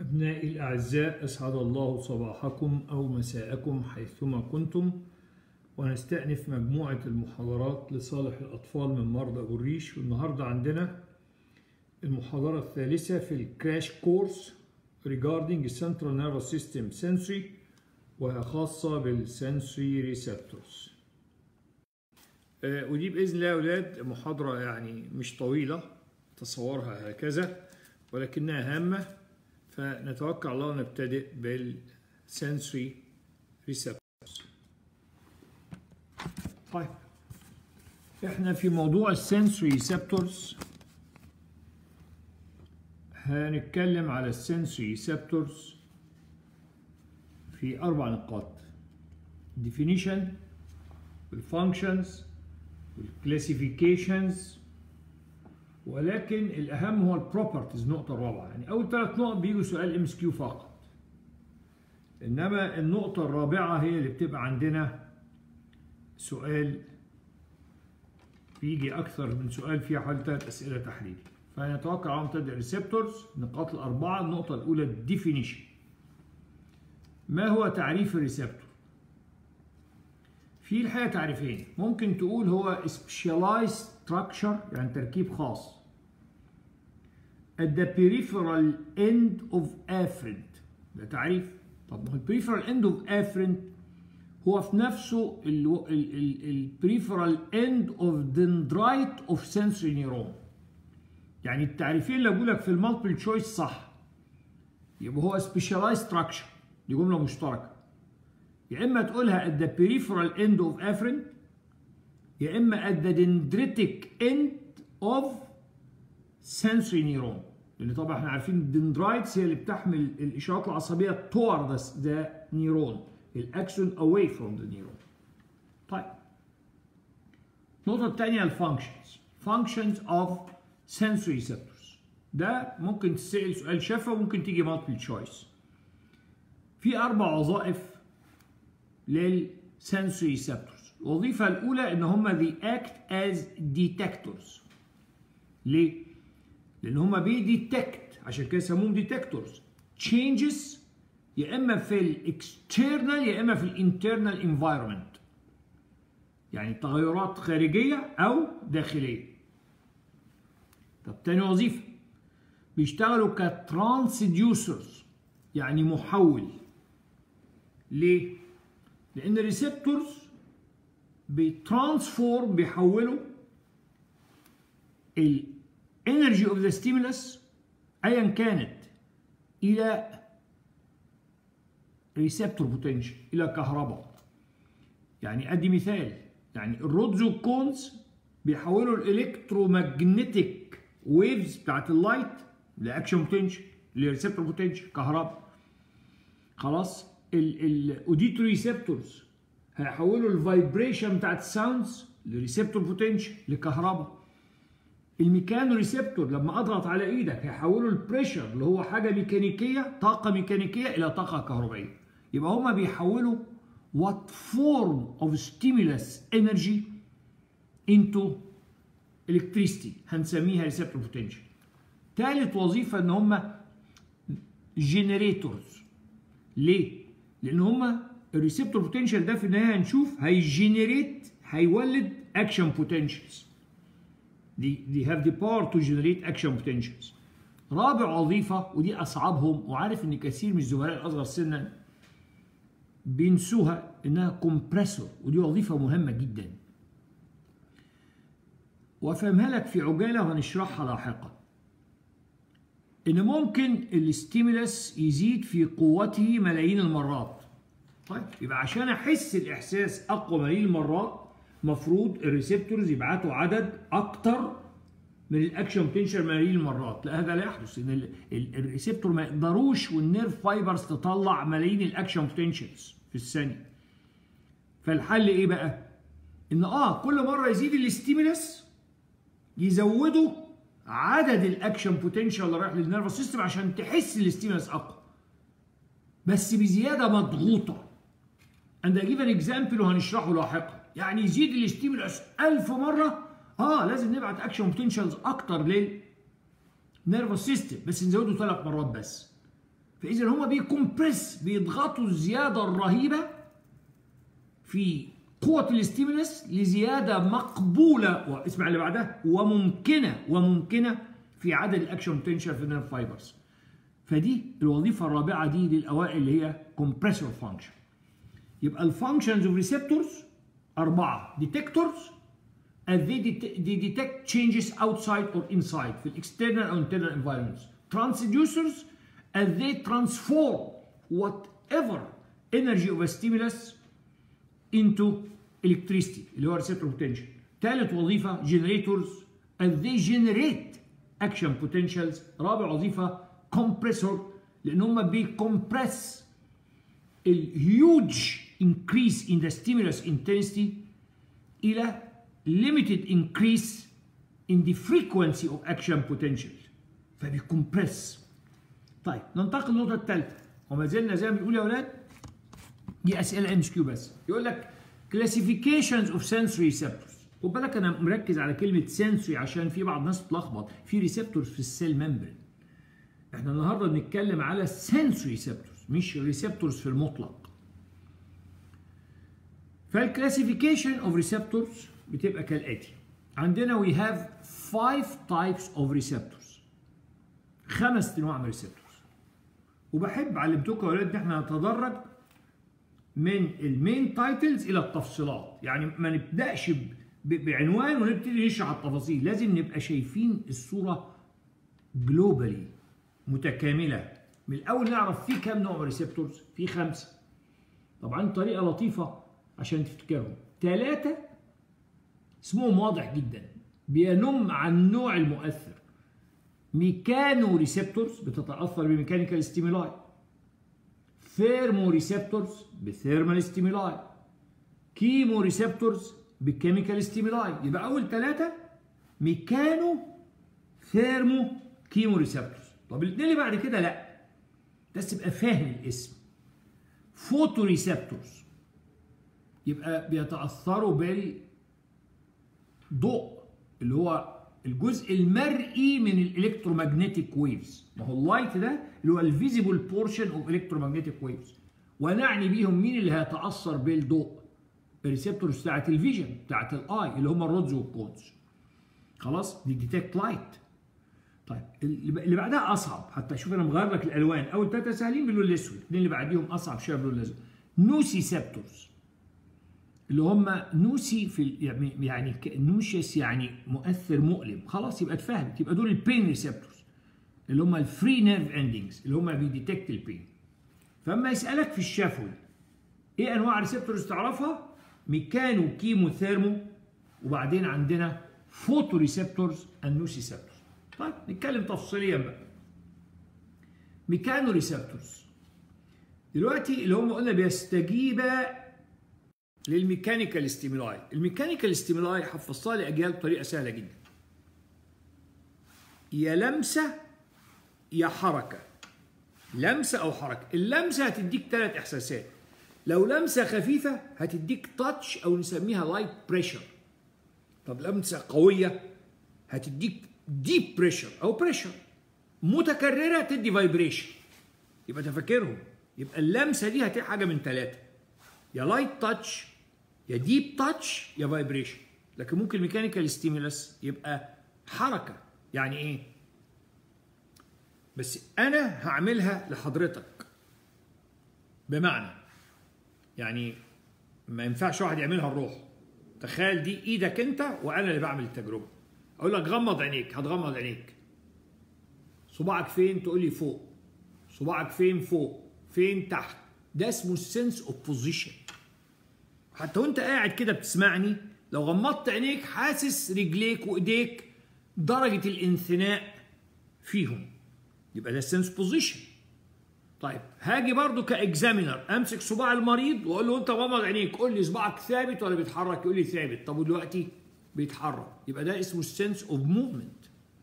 أبنائي الأعزاء، أسعد الله صباحكم أو مساءكم حيثما كنتم، ونستأنف مجموعة المحاضرات لصالح الأطفال من مرضى أبو الريش. والنهاردة عندنا المحاضرة الثالثة في الكراش كورس regarding Central Nervous System Sensory، وهي خاصة بالسنسوري ريسبتورز. ودي بإذن الله يا أولاد محاضرة يعني مش طويلة تصورها هكذا، ولكنها هامة، فنتوكل على الله ونبتدئ بالسنسوري ريسبتورز. طيب، احنا في موضوع السنسوري ريسبتورز هنتكلم على السنسوري ريسبتورز في 4 نقاط: definition والfunctions والclassifications، ولكن الأهم هو البروبرتيز. النقطة الرابعة، يعني أول 3 نقط بيجوا سؤال MCQ فقط، إنما النقطة الرابعة هي اللي بتبقى عندنا سؤال بيجي أكثر من سؤال، فيها حوالي 3 أسئلة تحليلية. فنتوقع على مبتدأ الريسبتورز. النقاط الأربعة: النقطة الأولى الديفينيشن. ما هو تعريف الريسبتور؟ في الحقيقة تعريفين. ممكن تقول هو specialized structure، يعني تركيب خاص at the peripheral end of afferent. ده تعريف. طب ما هو peripheral end of afferent هو في نفسه peripheral end of dendrite of sensory neuron. يعني التعريفين اللي بقول لك في المالتيبل تشويس صح، يبقى هو specialized structure، دي جملة مشتركة. يا إما تقولها at the peripheral end of afferent، يا إما at the dendritic end of sensory neuron، لأن طبعا احنا عارفين الدندرايتس هي اللي بتحمل الإشارات العصبية toward the neuron، الأكسون away from the neuron. طيب، النقطة الثانية الفانكشنز. functions of sensory receptors. ده ممكن تسأل سؤال شفوي وممكن تيجي multiple choice. في 4 وظائف للسنسوري ريسبتورز. الوظيفة الأولى إن هم they act as detectors. ليه؟ لأن هم بيديتكت، عشان كده سموهم detectors changes، يا إما في الإكسترنال يا إما في الانترنال environment، يعني تغيرات خارجية أو داخلية. طب تاني وظيفة، بيشتغلوا كترانسديوسرز، يعني محول. ليه؟ لأن الريسبتورز بيترانسفورم، بيحولوا الانرجي اوف ذا ستيمولس ايا كانت الى ريسبتور بوتنشال، الى كهرباء. يعني ادي مثال، يعني الرودز والكونز بيحولوا الالكترومagnetic ويفز بتاعت اللايت لاكشن بوتنشال، لريسبتور بوتنشال، كهرباء. خلاص، الاوديتوري ريسبتورز هيحولوا الفايبريشن بتاعت الساوندز لريسبتور بوتنشال، لكهرباء. الميكانو ريسبتور لما اضغط على ايدك هيحولوا البريشر اللي هو حاجه ميكانيكيه، طاقه ميكانيكيه، الى طاقه كهربائيه. يبقى هما بيحولوا what form of stimulus energy into electricity، هنسميها ريسبتور بوتنشال. ثالث وظيفه ان هما جنريتورز. ليه؟ لأن هما الريسبتور بوتنشال ده في النهاية هنشوف هيجنريت، هيولد اكشن بوتنشالز. دي have the power to generate action potentials. رابع وظيفة ودي أصعبهم، وعارف إن كثير من الزملاء الأصغر سنا بينسوها، إنها كومبريسور، ودي وظيفة مهمة جدا. وأفهمها لك في عجالة وهنشرحها لاحقا. إن ممكن الاستيمولس يزيد في قوته ملايين المرات. طيب، يبقى عشان أحس الإحساس أقوى ملايين المرات، مفروض الريسبتورز يبعتوا عدد أكتر من الأكشن بوتنشال ملايين المرات. لا، هذا لا يحدث، إن الريسبتور ما يقدروش والنيرف فايبرز تطلع ملايين الأكشن بوتنشالز في الثانية. فالحل إيه بقى؟ إن كل مرة يزيد الاستيمولس يزودوا عدد الاكشن بوتنشال اللي رايح للنيرفس سيستم عشان تحس الاستيمولس اقوى، بس بزياده مضغوطه. اند اجيب ان اكزامبل وهنشرحه لاحقا. يعني يزيد الاستيمولس 1000 مره، لازم نبعت اكشن بوتنشالز اكتر للنيرفس سيستم، بس نزوده 3 مرات بس. فاذا هما بيكمبرس، بيضغطوا الزياده الرهيبه في قوه الاستيمولس لزياده مقبوله، واسمع اللي بعدها، وممكنه في عدد الاكشن بوتنشال في النيرف فايبرز. فدي الوظيفه الرابعه دي للاوائل اللي هي كومبريسور فانكشن. يبقى الفانكشنز اوف ريسبتورز 4: ديتكتورز as they detect changes outside or inside في external or internal environments. Transducers as they transform whatever energy of a stimulus into electricity اللي هو receptor potential. ثالث وظيفة generators as they generate action potentials. رابع وظيفة compressor لأن هم بيكمبرس الهيوج increase in the stimulus intensity إلى limited increase in the frequency of action potential. فبيكمبرس. طيب ننتقل للنقطة الثالثة، وما زلنا زي ما بنقول يا أولاد دي أسئلة MCQ بس. يقول لك classifications of sensory receptors. خد بالك أنا مركز على كلمة sensory عشان في بعض الناس بتلخبط، في ريسبتورز في السيل ممبرين. احنا النهارده بنتكلم على sensory receptors مش ريسبتورز في المطلق. فالكلاسيفيكيشن اوف ريسبتورز بتبقى كالآتي. عندنا we have 5 types of receptors. 5 انواع من الريسبتورز. وبحب علمتكم يا ولاد ان احنا نتدرج من المين تايتلز الى التفصيلات، يعني ما نبداش بعنوان ونبتدي نشرح التفاصيل، لازم نبقى شايفين الصوره جلوبالي متكامله. من الاول نعرف في كام نوع من الريسبتورز؟ في 5. طبعا طريقه لطيفه عشان تفتكرهم. 3 اسمهم واضح جدا بينم عن النوع المؤثر. ميكانو ريسبتورز بتتاثر بميكانيكال ستيمولاي، ثيرمو ريسبتورز بثيرمال ستيمولاي، كيمو ريسبتورز بكيميكال ستيمولاي. يبقى اول 3 ميكانو ثيرمو كيمو ريسبتورز. طب الاثنين اللي بعد كده لا، بس تبقى فاهم الاسم. فوتو ريسبتورز يبقى بيتاثروا بالضوء اللي هو الجزء المرئي من الالكترومagnetic ويفز. ما هو اللايت ده اللي هو الفيزيبل بورشن اوف الكترومagnetic ويفز، ونعني بيهم مين اللي هيتاثر بالضوء؟ الريسبتورز بتاعت الفيجن بتاعت الاي اللي هم الرودز والكونز. خلاص دي ديتكت لايت. طيب اللي بعدها اصعب، حتى شوف انا مغير لك الالوان. اول 3 سهلين باللون الاسود، الاثنين اللي بعديهم اصعب شويه باللون الازرق. نوسيسبتورز اللي هم نوسي في يعني نوشيس يعني مؤثر مؤلم. خلاص يبقى اتفهمت. يبقى دول البين ريسبتورز اللي هم الفري نيرف اندنجز اللي هم بيديتكت البين. فاما يسالك في الشفوي ايه انواع ريسبتورز تعرفها؟ ميكانو كيمو ثيرمو، وبعدين عندنا فوتو ريسبتورز النوسيسبتورز. طيب نتكلم تفصيليا بقى. ميكانو ريسبتورز دلوقتي اللي هم قلنا بيستجيب للميكانيكال ستيمولاي. الميكانيكال ستيمولاي حفظتها لاجيال بطريقه سهله جدا. يا لمسه يا حركه. لمسه او حركه. اللمسه هتديك 3 احساسات. لو لمسه خفيفه هتديك تاتش او نسميها لايت بريشر. طب لمسه قويه هتديك ديب بريشر او بريشر. متكرره تدي فايبريشن. يبقى تفكرهم. يبقى اللمسه دي هتبقى حاجه من 3، يا لايت تاتش يا ديب تاتش يا فايبريشن. لكن ممكن ميكانيكال ستيمولس يبقى حركه. يعني ايه؟ بس انا هعملها لحضرتك. بمعنى يعني ما ينفعش واحد يعملها لروحه. تخيل دي ايدك انت وانا اللي بعمل التجربه. اقول لك غمض عينيك، هتغمض عينيك. صباعك فين؟ تقول لي فوق. صباعك فين؟ فوق. فين؟ تحت. ده اسمه السنس اوف بوزيشن. حتى وانت قاعد كده بتسمعني لو غمضت عينيك حاسس رجليك وايديك درجه الانثناء فيهم، يبقى ده السنس بوزيشن. طيب هاجي برضو كاكزامينر امسك صباع المريض واقول له انت غمض عينيك، قول لي صباعك ثابت ولا بيتحرك؟ يقول لي ثابت. طب ودلوقتي بيتحرك، يبقى ده اسمه السنس اوف موفمنت.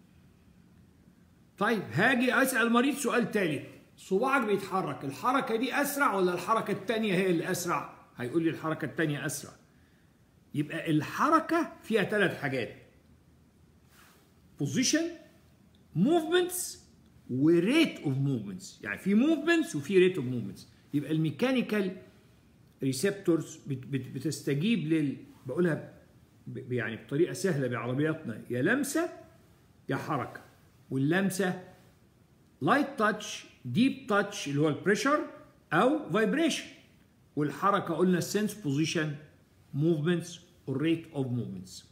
طيب هاجي اسال المريض سؤال ثالث، صباعك بيتحرك، الحركه دي اسرع ولا الحركه الثانيه هي اللي اسرع؟ هيقول لي الحركه الثانيه اسرع. يبقى الحركه فيها 3 حاجات: بوزيشن، موفمنتس، وريت اوف موفمنتس، يعني في موفمنتس وفي ريت اوف موفمنتس. يبقى الميكانيكال ريسبتورز بتستجيب بقولها يعني بطريقه سهله بعربياتنا، يا لمسه يا حركه. واللمسه لايت تاتش، ديب تاتش اللي هو البريشر، او فايبريشن. والحركه قلنا السنس بوزيشن موفمنتس والريت اوف موفمنتس.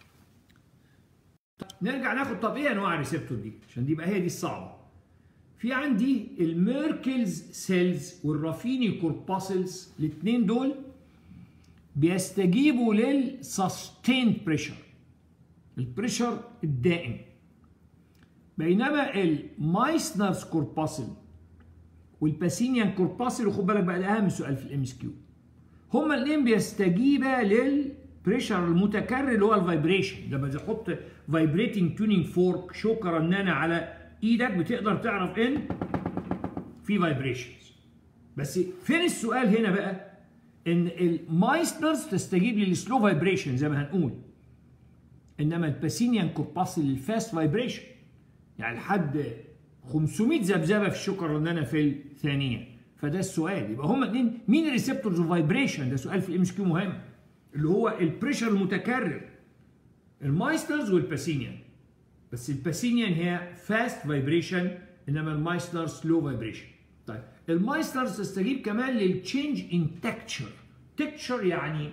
نرجع ناخد طب ايه انواع الريسبتور دي عشان دي بقى هي دي الصعبه. في عندي الميركلز سيلز والرافيني كورباسلز، الاثنين دول بيستجيبوا للسستيند بريشر، البريشر الدائم. بينما المايسنرز كورباسل والباسينيان كورباسل، وخد بالك بقى ده اهم سؤال في الام اس كيو، هما الاثنين بيستجيبا للبريشر المتكرر اللي هو الفايبريشن. لما تحط فايبريتنج تيونينج فورك، شوكه رنانه على ايدك، بتقدر تعرف ان في فايبريشنز. بس فين السؤال هنا بقى؟ ان المايسنرز تستجيب للسلو فايبريشن زي ما هنقول، انما الباسينيان كورباسل للفاست فايبريشن، يعني لحد 500 ذبذبه في الشوكه الرنانه في الثانيه. فده السؤال. يبقى هما الاثنين مين الريسبتورز اوف فايبريشن؟ ده سؤال في الام اس كيو مهم، اللي هو البريشر المتكرر، المايسنرز والباسينيان. بس الباسينيان هي فاست فايبريشن، انما المايسنر سلو فايبريشن. طيب المايسنرز تستجيب كمان للتشينج ان تكتشر. تكتشر يعني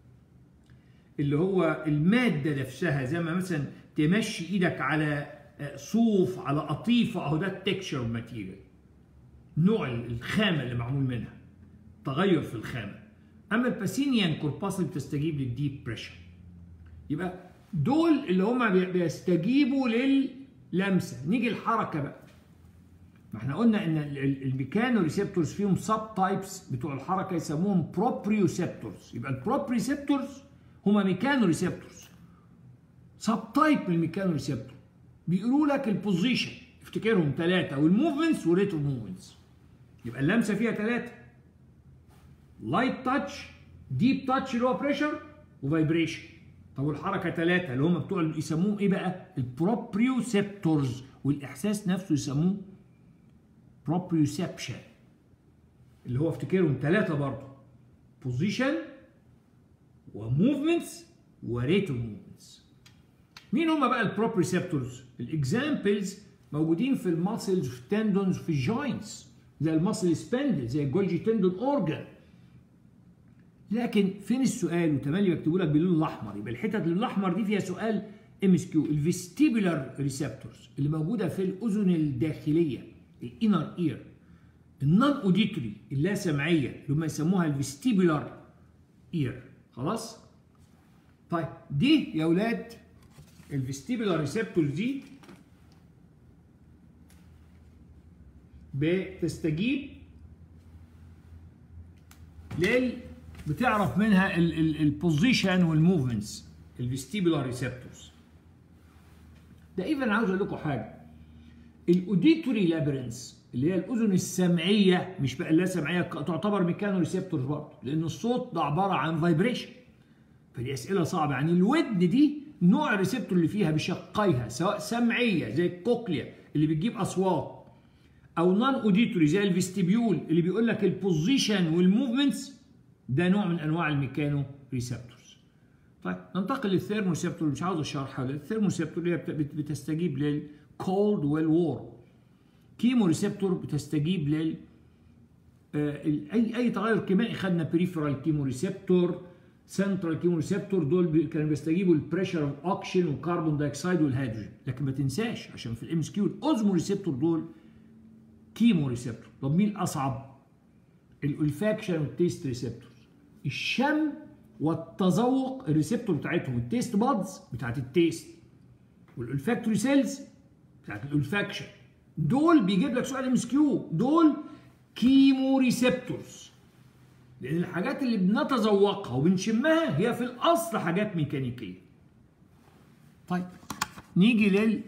اللي هو الماده نفسها، زي ما مثلا تمشي ايدك على صوف، على قطيفه، اهو ده التكتشر ماتيريال، نوع الخامه اللي معمول منها، تغير في الخامه. اما الباسينيان كورباسل بتستجيب للديب بريشر. يبقى دول اللي هم بيستجيبوا لللمسه. نيجي الحركه بقى. ما احنا قلنا ان الميكانو ريسبتورز فيهم سب تايبس بتوع الحركه يسموهم بروبريوسبتورز. يبقى البروبريوسبتورز هم ميكانو ريسبتورز، سب تايب من الميكانو ريسبتور. بيقولوا لك البوزيشن، افتكرهم ثلاثه، والموفمنتس وريت اوف موفمنتس. يبقى اللمسه فيها ثلاثه: لايت تاتش، ديب تاتش اللي هو بريشر، وفايبريشن. طب والحركه ثلاثه اللي هم بتوع يسموهم ايه بقى؟ البروبريوسبتورز. والاحساس نفسه يسموه بروبريوسبشن، اللي هو افتكرهم ثلاثه برضه: بوزيشن وموفمنتس وريت اوف موفمنتس. مين هم بقى البروبريوسبتورز؟ الاكزامبلز موجودين في الماسلز وفي التندونز وفي الجوينتس، زي الماسل سبندل، زي الجولجي تندون اورجان. لكن فين السؤال؟ وتملي بكتبه لك باللون الاحمر. يبقى الحتت الاحمر دي فيها سؤال ام اس كيو. الفيستيبولار ريسبتورز اللي موجوده في الاذن الداخليه، الانر اير. النون اوديتوري اللا سمعيه اللي هم يسموها الفيستيبولار اير. خلاص؟ طيب دي يا اولاد الفيستيبولار ريسبتورز دي بتستجيب بتعرف منها البوزيشن والموفمنتس، الفيستيبولار ريسبتورز. ده ايفن عاوز اقول لكم حاجه، الاوديتوري لابرنس اللي هي الاذن السمعيه، مش بقى اللا سمعيه، تعتبر ميكانو ريسبتورز برضه، لان الصوت ده عباره عن فايبريشن. فدي اسئله صعبه. يعني الودن دي نوع الريسبتور اللي فيها بشقيها، سواء سمعيه زي الكوكليا اللي بتجيب اصوات، او نون اوديتوري زي الفيستيبيول اللي بيقول لك البوزيشن والموفمنتس، ده نوع من انواع الميكانو ريسبتورز. طيب ننتقل للثيرمو ريسبتور، مش عاوز اشرحها. الثيرمو ريسبتور اللي بتستجيب للكولد والوور. كيمو ريسبتور بتستجيب لل اي تغير كيميائي. خدنا بريفرال كيمو ريسبتور، سنترال كيمو ريسبتور، دول كانوا بيستجيبوا للبريشر اوف اوكسجين والكربون دايوكسيد والهيدروجين. لكن ما تنساش عشان في الام اس كيو الاوزمو ريسبتور دول كيمو ريسبتور. طب مين الاصعب؟ الالفاكشن والتيست ريسبتور. الشم والتذوق الريسبتور بتاعتهم، التيست بادز بتاعت التيست، والالفاكتوري سيلز بتاعت الالفاكشن. دول بيجيب لك سؤال ام اس كيو، دول كيمو ريسبتورز، لان الحاجات اللي بنتذوقها وبنشمها هي في الاصل حاجات ميكانيكيه. طيب نيجي لل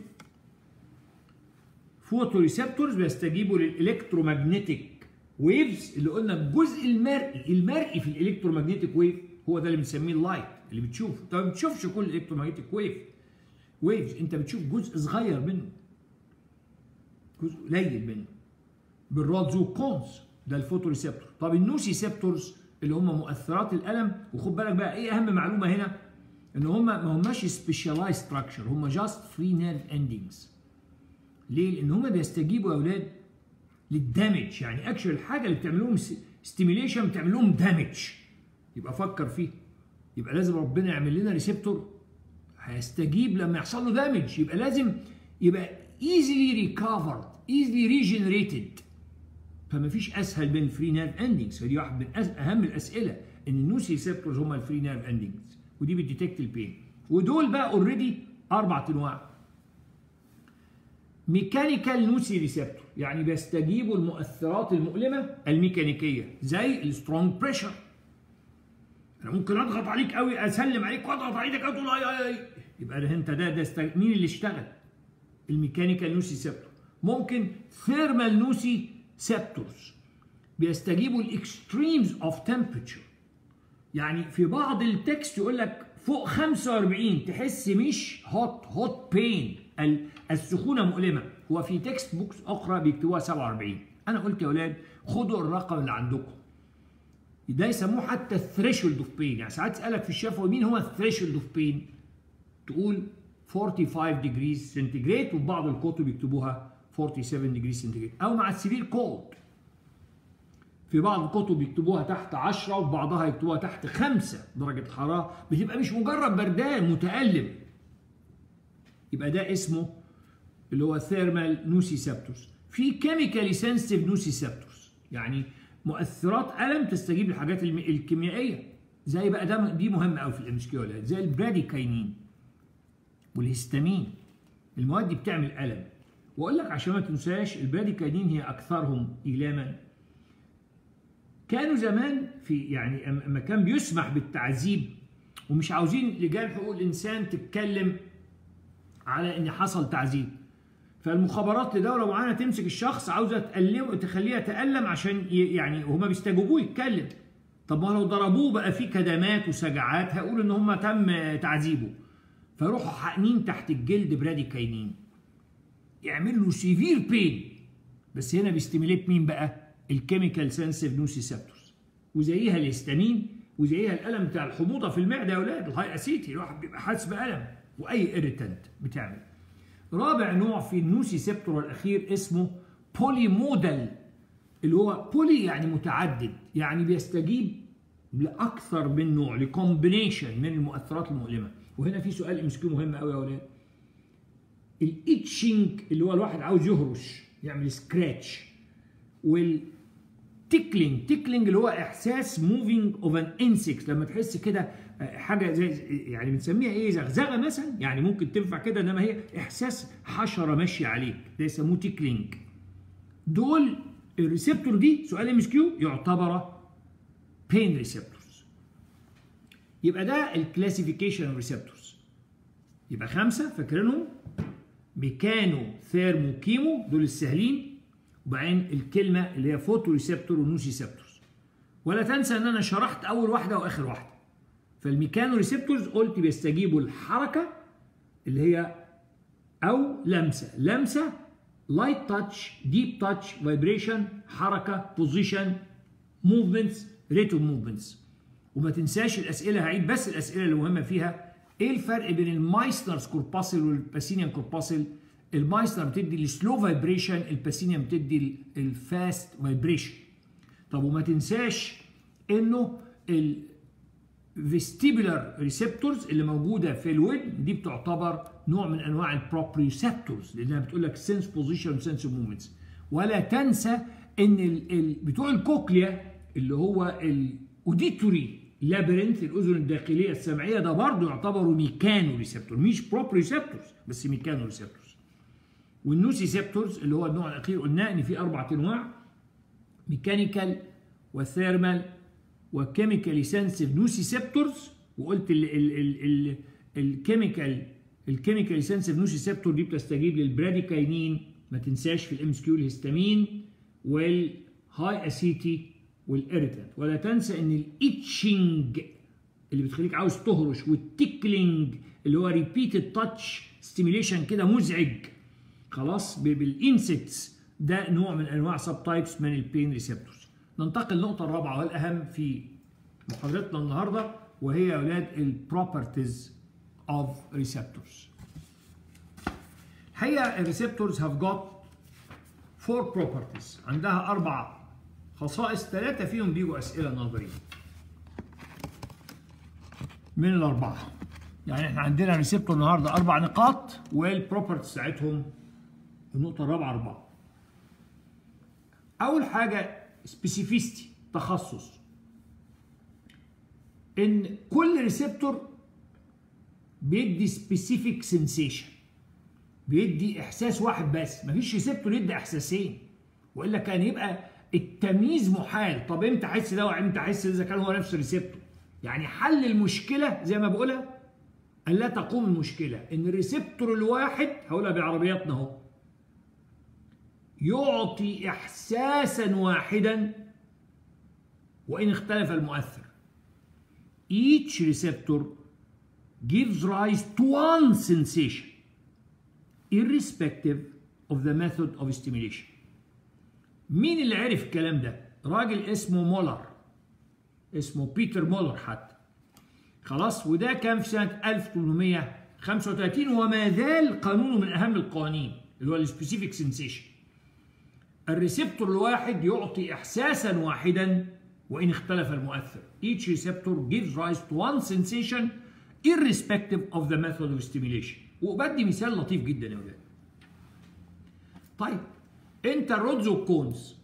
فوتو ريسبتورز، بيستجيبوا للالكترومagnetic ويفز، اللي قلنا الجزء المرئي في الالكترومagnetic ويف هو ده اللي بنسميه اللايت اللي بتشوفه. انت ما بتشوفش كل الالكترومagnetic ويفز، انت بتشوف جزء صغير منه. جزء قليل منه. بالراديوكونز ده الفوتو ريسبتور. طب النوسيسبتورز اللي هم مؤثرات الالم، وخد بالك بقى ايه اهم معلومه هنا، ان هم ما هماش سبيشالايز ستراكشر، هم جاست فري نيرف اندنجز. ليه؟ لان هم بيستجيبوا يا اولاد للدامج، يعني اكشن الحاجه اللي بتعمل لهم ستيميليشن بتعمل لهم دامج. يبقى فكر فيه، يبقى لازم ربنا يعمل لنا ريسبتور هيستجيب لما يحصل له دامج، يبقى لازم يبقى easily recovered easily regenerated. فما فيش اسهل من فري نيرف اندنجز. فدي واحد من اهم الاسئله، ان النوسيسبتورز هم الفري نيرف اندنجز، ودي بتديتكت البين. ودول بقى اوريدي 4 انواع. ميكانيكال نوسي ريسبتور، يعني بيستجيبوا المؤثرات المؤلمه الميكانيكيه زي السترونج بريشر. انا ممكن اضغط عليك قوي، اسلم عليك واضغط على ايدك تقول اي، يبقى انت ده مين اللي اشتغل؟ الميكانيكال نوسي سبتور. ممكن ثيرمال نوسي سبتورز بيستجيبوا الاكستريمز اوف تمبريتشر، يعني في بعض التكست يقول لك فوق 45 تحس مش هوت بين، السخونه مؤلمه. هو في تكست بوكس اخرى بيكتبوها 47. انا قلت يا اولاد خدوا الرقم اللي عندكم، ده يسموه حتى الثريشولد اوف بين. يعني ساعات اسالك في الشفوي مين هو الثريشولد اوف بين، تقول 45 ديجري سنتيجريد، وفي بعض الكتب يكتبوها 47 ديجري سنتيجريد، او مع السيفير كولد. في بعض الكتب يكتبوها تحت 10، وفي بعضها يكتبوها تحت 5 درجة حرارة، بتبقى مش مجرد بردان متألم. يبقى ده اسمه اللي هو ثيرمال نوسيسبتورز. في كيميكالي سنسيتيف نوسيسبتورز، يعني مؤثرات ألم تستجيب للحاجات الكيميائية، زي بقى دي مهمة قوي في الامسكيولات، زي البراديكاينين والهستامين. المواد دي بتعمل ألم. وأقول لك عشان ما تنساش، البراديكاينين هي أكثرهم إيلاما. كانوا زمان في يعني اما كان بيسمح بالتعذيب ومش عاوزين لجان حقوق الإنسان تتكلم على إن حصل تعذيب، فالمخابرات لدولة معينة تمسك الشخص عاوزة تألمه، تخليه يتألم عشان يعني وهما بيستجوبوه يتكلم. طب ما لو ضربوه بقى فيه كدمات وسجعات هيقول إن هما تم تعذيبه، فيروحوا حقنين تحت الجلد براديكاينين يعمل له سيفير بين. بس هنا بيستيميليت مين بقى؟ الكيميكال سنسيف نوسيسبتورز، وزيها الهستامين، وزيها الألم بتاع الحموضة في المعدة يا أولاد، الهاي أسيتي، الواحد بيبقى حاسس بألم، وأي إيريتنت بتعمل. رابع نوع في النوسيسبتور الأخير اسمه بولي مودال، اللي هو بولي يعني متعدد، يعني بيستجيب لأكثر من نوع، لكومبينيشن من المؤثرات المؤلمة. وهنا في سؤال امسكيه مهم قوي يا أولاد. الإتشنج اللي هو الواحد عاوز يهرش يعمل سكراتش، والتيكلينج، تيكلينج اللي هو إحساس موفينج أوف أن إنسكت، لما تحس كده حاجه زي يعني بنسميها ايه، زغزغه مثلا، يعني ممكن تنفع كده، انما هي احساس حشره ماشيه عليك، ده يسموه تيكلينج. دول الريسبتور دي سؤال ام اس كيو يعتبر بين ريسبتورز. يبقى ده الكلاسيفيكيشن اوف ريسبتورز. يبقى 5 فاكرينهم، ميكانو ثيرمو كيمو، دول السهلين، وبعدين الكلمه اللي هي فوتو ريسبتور ونوسيسبتورز. ولا تنسى ان انا شرحت اول واحده واخر واحده. فالميكانو ريسبتورز قلت بيستجيبوا الحركه اللي هي او لمسه لايت تاتش، ديب تاتش، فايبريشن، حركه، بوزيشن، موفمنتس، ريت اوف موفمنتس. وما تنساش الاسئله، هعيد بس الاسئله اللي مهمه فيها. ايه الفرق بين المايسنرز كورباسل والباسينيان كورباسل؟ المايسنر بتدي السلو فايبريشن، الباسينيان بتدي الفاست فايبريشن. طب وما تنساش انه الفيستيبولار ريسبتورز اللي موجوده في الودن دي بتعتبر نوع من انواع البروبريوسبتورز، لانها بتقول لك سنس بوزيشن وسنس موفمنتس. ولا تنسى ان بتوع الكوكليا اللي هو الاوديتوري لابرنث، الاذن الداخليه السمعيه، ده برضه يعتبروا ميكانو ريسبتور، مش بروبريوسبتورز بس ميكانو ريسبتورز. والنوسيسبتورز اللي هو النوع الاخير قلنا ان في 4 انواع، ميكانيكال وثيرمال وكيميكالي سنسيف نوسيسبتورز. وقلت الكيميكالي سنسيف نوسيسبتور دي بتستجيب للبراديكاينين، ما تنساش في الام اس كيو الهستامين والهاي اسيتي والاريتنت. ولا تنسى ان الاتشنج اللي بتخليك عاوز تهرش، والتيكلينج اللي هو ريبيتد تاتش ستيميليشن كده مزعج، خلاص بالانسكتس، ده نوع من انواع سب تايبس من البين ريسبتورز. ننتقل للنقطه الرابعه والاهم في محاضرتنا النهارده، وهي يا اولاد البروبرتيز اوف ريسبتورز. الحقيقه الريسبتورز هاف جوت 4 properties، عندها 4 خصائص، 3 فيهم بيجوا اسئله نظريه من ال4. يعني احنا عندنا ريسبتور النهارده 4 نقاط، والبروبرتيز بتاعتهم النقطه الرابعه 4. اول حاجه سبيسيفيستي، تخصص. ان كل ريسبتور بيدي سبيسيفيك سنسيشن، بيدي احساس واحد بس، مفيش ريسبتور يدي احساسين، والا كان يبقى التمييز محال. طب امتى احس ده وامتى احس اذا كان هو نفس الريسبتور؟ يعني حل المشكله زي ما بقولها ان لا تقوم المشكله ان الريسبتور الواحد، هقولها بعربياتنا اهو، يعطي احساسا واحدا وان اختلف المؤثر. each receptor gives rise to one sensation irrespective of the method of stimulation. مين اللي عرف الكلام ده؟ راجل اسمه مولر، اسمه بيتر مولر حتى. خلاص، وده كان في سنة 1835، وما زال قانونه من أهم القوانين اللي هو السبيسيفيك سنسيشن. الريسبتور الواحد يعطي إحساسا واحدا وإن اختلف المؤثر. Each receptor gives rise to one sensation irrespective of the method of stimulation. وبدي مثال لطيف جدا يا ولاد. طيب انت الرودز والكونز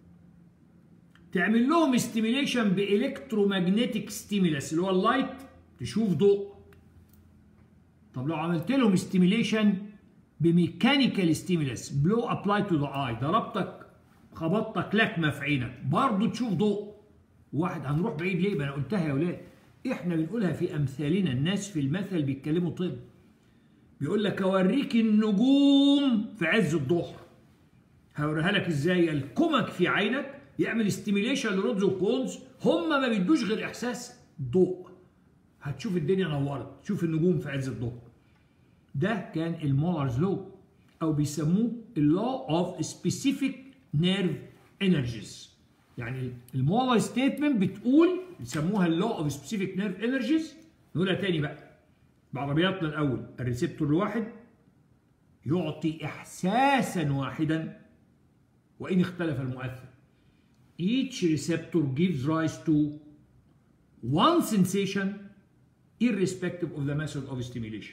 تعمل لهم ستيميليشن بالكترومagnetic ستيميلس اللي هو اللايت، تشوف ضوء. طب لو عملت لهم ستيميليشن بميكانيكال ستيميلس، بلو ابلاي تو ذا اي، ضربتك خبطتك لكمه في عينك، برضه تشوف ضوء. واحد هنروح بعيد ليه؟ ما انا قلتها يا ولاد، احنا بنقولها في امثالنا. الناس في المثل بيتكلموا طب، بيقول لك اوريك النجوم في عز الظهر. هوريها لك ازاي؟ الكمك في عينك يعمل ستيميليشن لرودز وكونز، هم ما بيدوش غير احساس ضوء، هتشوف الدنيا نورت، تشوف النجوم في عز الظهر. ده كان المولرز لو، او بيسموه اللو اوف سبيسيفيك نيرف انرجيز. يعني المولر ستيتمنت بتقول، بيسموها اللو اوف سبيسيفيك نيرف انرجيز. نقولها تاني بقى بعربياتنا الاول، الريسبتور الواحد يعطي احساسا واحدا وان اختلف المؤثر. Each receptor gives rise to one sensation irrespective of the method of stimulation.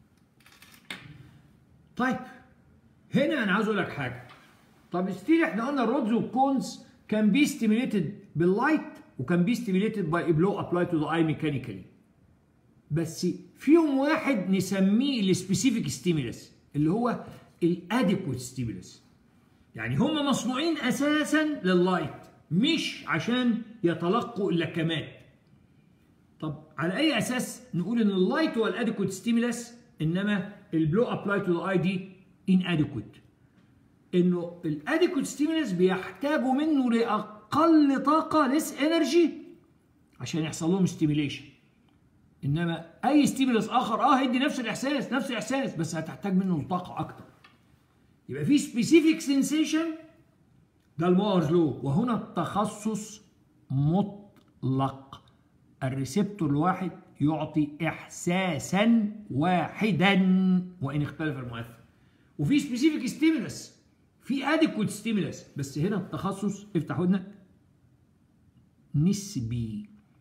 طيب هنا انا عاوز اقول لك حاجه. طب ستيل احنا قلنا الرودز والكونز كان بي ستيميليتد باللايت وكان بي ستيميليتد باي بلو ابلاي تو ذا اي ميكانيكالي، بس فيهم واحد نسميه السبيسيفيك ستيمولس اللي هو الاديكوت ستيمولس. يعني هم مصنوعين اساسا لللايت مش عشان يتلقوا اللكمات. طب على اي اساس نقول ان اللايت هو الاديكوت ستيمولس انما البلو ابلاي تو ذا اي دي ان اديكوت؟ انه الاديكوت ستيمولس بيحتاجوا منه لاقل طاقه، ليس انرجي، عشان يحصل لهم ستيميليشن. انما اي ستيمولس اخر هيدي نفس الاحساس بس هتحتاج منه طاقه اكتر. يبقى في سبيسيفيك سنسيشن، ده المولرز لو، وهنا التخصص مطلق. الريسبتور الواحد يعطي احساسا واحدا وان اختلف المؤثر. وفي سبيسيفيك ستيمولس، في اديكوت ستيمولس، بس هنا التخصص، افتح ودنك، نسبي.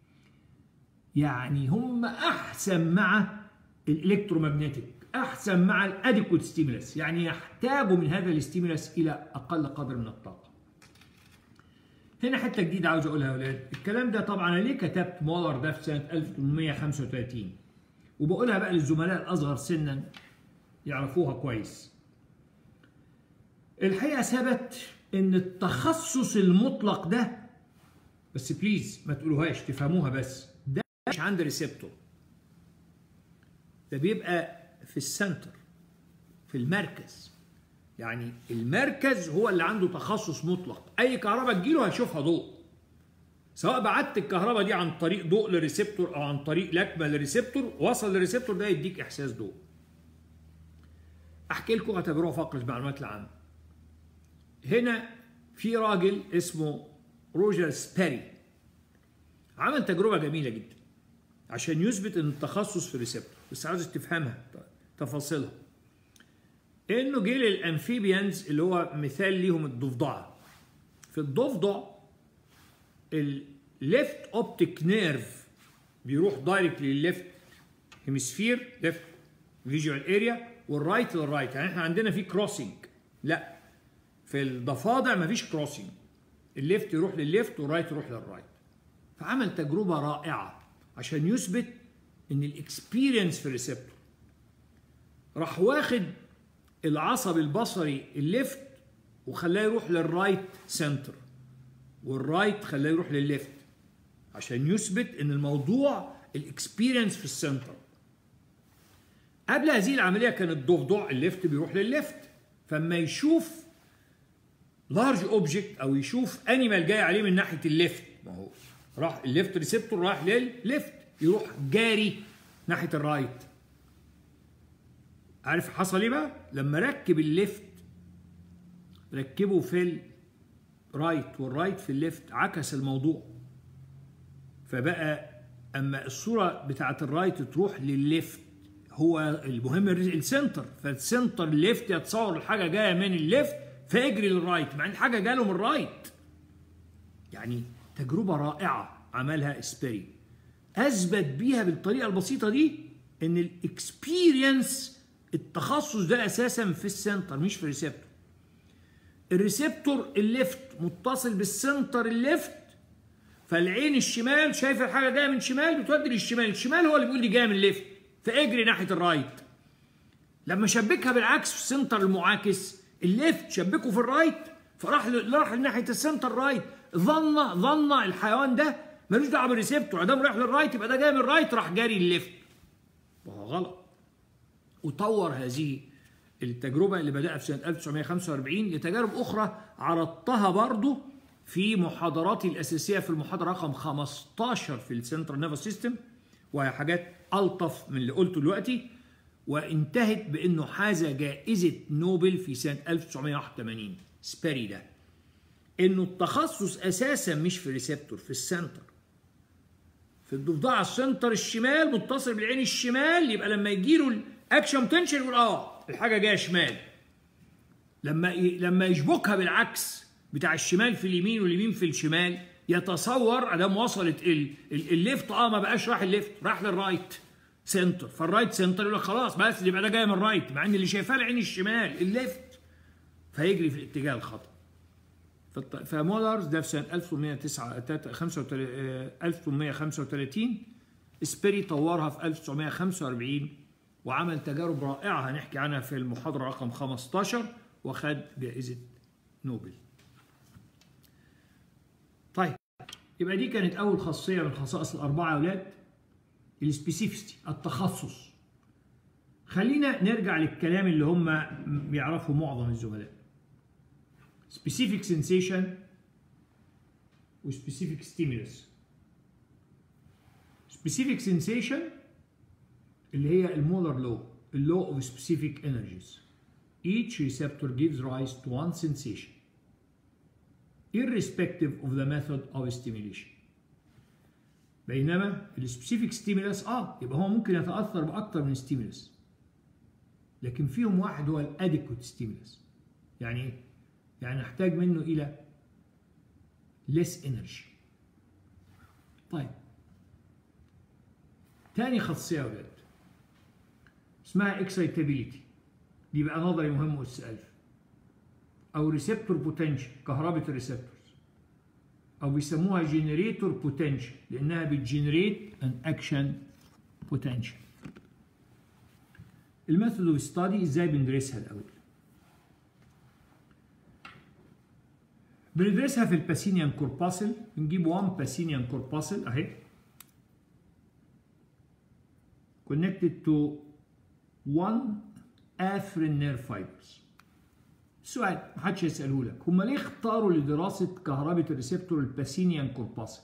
يعني هم احسن مع الالكترومagnetic، احسن مع الاديكوت ستيمولس، يعني يحتاجوا من هذا الستيمولس الى اقل قدر من الطاقه. هنا حته جديده عاوز اقولها يا اولاد. الكلام ده طبعا انا ليه كتبت مولر ده في سنه 1835، وبقولها بقى للزملاء الاصغر سنا يعرفوها كويس. الحقيقه ثبت ان التخصص المطلق ده، بس بليز ما تقولوهاش، تفهموها بس، ده مش عند ريسبتور، ده بيبقى في السنتر، في المركز. يعني المركز هو اللي عنده تخصص مطلق، اي كهرباء تجيله هيشوفها ضوء، سواء بعت الكهرباء دي عن طريق ضوء للريسبتور او عن طريق لكمه للريسبتور، وصل للريسبتور ده يديك احساس ضوء. احكي لكم تجربه فقره المعلومات العامه. هنا في راجل اسمه روجر سبيري عمل تجربه جميله جدا عشان يثبت ان التخصص في الريسبتور، بس عاوز تفهمها تفاصيلها. انه جه للامفيبيانز اللي هو مثال ليهم الضفدعه. في الضفدع الليفت اوبتيك نيرف بيروح دايركت للليفت هيمسفير، ليفت فيجوال اريا، والرايت للرايت. يعني احنا عندنا في كروسنج، لا في الضفادع مفيش كروسنج، الليفت يروح للليفت والرايت يروح للرايت. فعمل تجربه رائعه عشان يثبت ان الاكسبيرينس في الريسبتور. راح واخد العصب البصري الليفت وخلاه يروح للرايت سنتر، والرايت خلاه يروح للليفت عشان يثبت ان الموضوع الاكسبيرينس في السنتر. قبل هذه العمليه كان الضفدع الليفت بيروح للليفت، فاما يشوف لارج اوبجكت او يشوف انيمال جاي عليه من ناحيه الليفت، ما هو راح الليفت ريسبتور راح للليفت، يروح جاري ناحيه الرايت. عارف حصل ايه بقى؟ لما ركب الليفت ركبه في الرايت والرايت في الليفت، عكس الموضوع. فبقى اما الصوره بتاعت الرايت تروح للليفت، هو المهم السنتر، فالسنتر الليفت يتصور الحاجه جايه من الليفت فيجري للرايت، مع ان الحاجه جايه له من الرايت. يعني تجربه رائعه عملها سبيري، اثبت بيها بالطريقه البسيطه دي ان الاكسبيرينس التخصص ده اساسا في السنتر مش في الريسبتور. الريسبتور الليفت متصل بالسنتر الليفت، فالعين الشمال شايفه الحاجه جايه من شمال بتودي للشمال، الشمال هو اللي بيقول دي جايه من الليفت فاجري ناحيه الرايت. لما شبكها بالعكس في السنتر المعاكس، الليفت شبكه في الرايت فراح ناحيه السنتر رايت، ظن الحيوان ده ملوش دعوه بالريسبتور، ادام رايح للرايت يبقى ده جاي من الرايت، راح جاري الليفت، وهو غلط. وطور هذه التجربه اللي بدأها في سنه 1945 لتجارب اخرى عرضتها برضه في محاضراتي الاساسيه في المحاضره رقم 15 في السنترال نيرفس سيستم، وهي حاجات الطف من اللي قلته دلوقتي، وانتهت بانه حاز جائزه نوبل في سنه 1981 سبيري ده، انه التخصص اساسا مش في الريسبتور، في السنتر. في الضفدع السنتر الشمال متصل بالعين الشمال، يبقى لما يجي له الاكشن بوتنشال يقول الحاجه جايه شمال. لما يشبكها بالعكس بتاع الشمال في اليمين واليمين في الشمال، يتصور ادام وصلت الليفت ما بقاش راح الليفت، راح للرايت سنتر، فالرايت سنتر يقول لك خلاص بس يبقى ده جاي من الرايت، مع ان اللي شايفاه العين الشمال الليفت، فيجري في الاتجاه الخطا. فمولرز ده في سنه 1835، سبيري طورها في 1945 وعمل تجارب رائعه هنحكي عنها في المحاضره رقم 15 وخد جائزه نوبل. طيب يبقى دي كانت اول خاصيه من خصائص الاربعه يا اولاد، السبيسيفيستي، التخصص. خلينا نرجع للكلام اللي هم بيعرفوا معظم الزملاء. specific sensation و specific stimulus. specific sensation اللي هي المولر لو، law of specific energies. Each receptor gives rise to one sensation irrespective of the method of stimulation. بينما السبيسيفيك ستيمولس يبقى هو ممكن يتاثر باكثر من ستيمولس، لكن فيهم واحد هو الاديكوت ستيمولس. يعني ايه؟ يعني نحتاج منه الى less energy. طيب تاني خاصيه يا ولاد اسمها excitability، دي بقى نظري مهم والسؤال، او ريسبتور بوتنشال، كهرباء الريسبتورز، او بيسموها جنريتور بوتنشال لانها بتجنريت ان اكشن بوتنشال. الميثود اوف ستادي ازاي بندرسها الاول؟ بندرسها في الباسينيان كورباسل، بنجيب 1 باسينيان كورباسل اهي connected to 1 afferent nerve fibers. السؤال محدش يسأله لك، هم ليه اختاروا لدراسة كهرباء الريسبتور الباسينيان كورباسل؟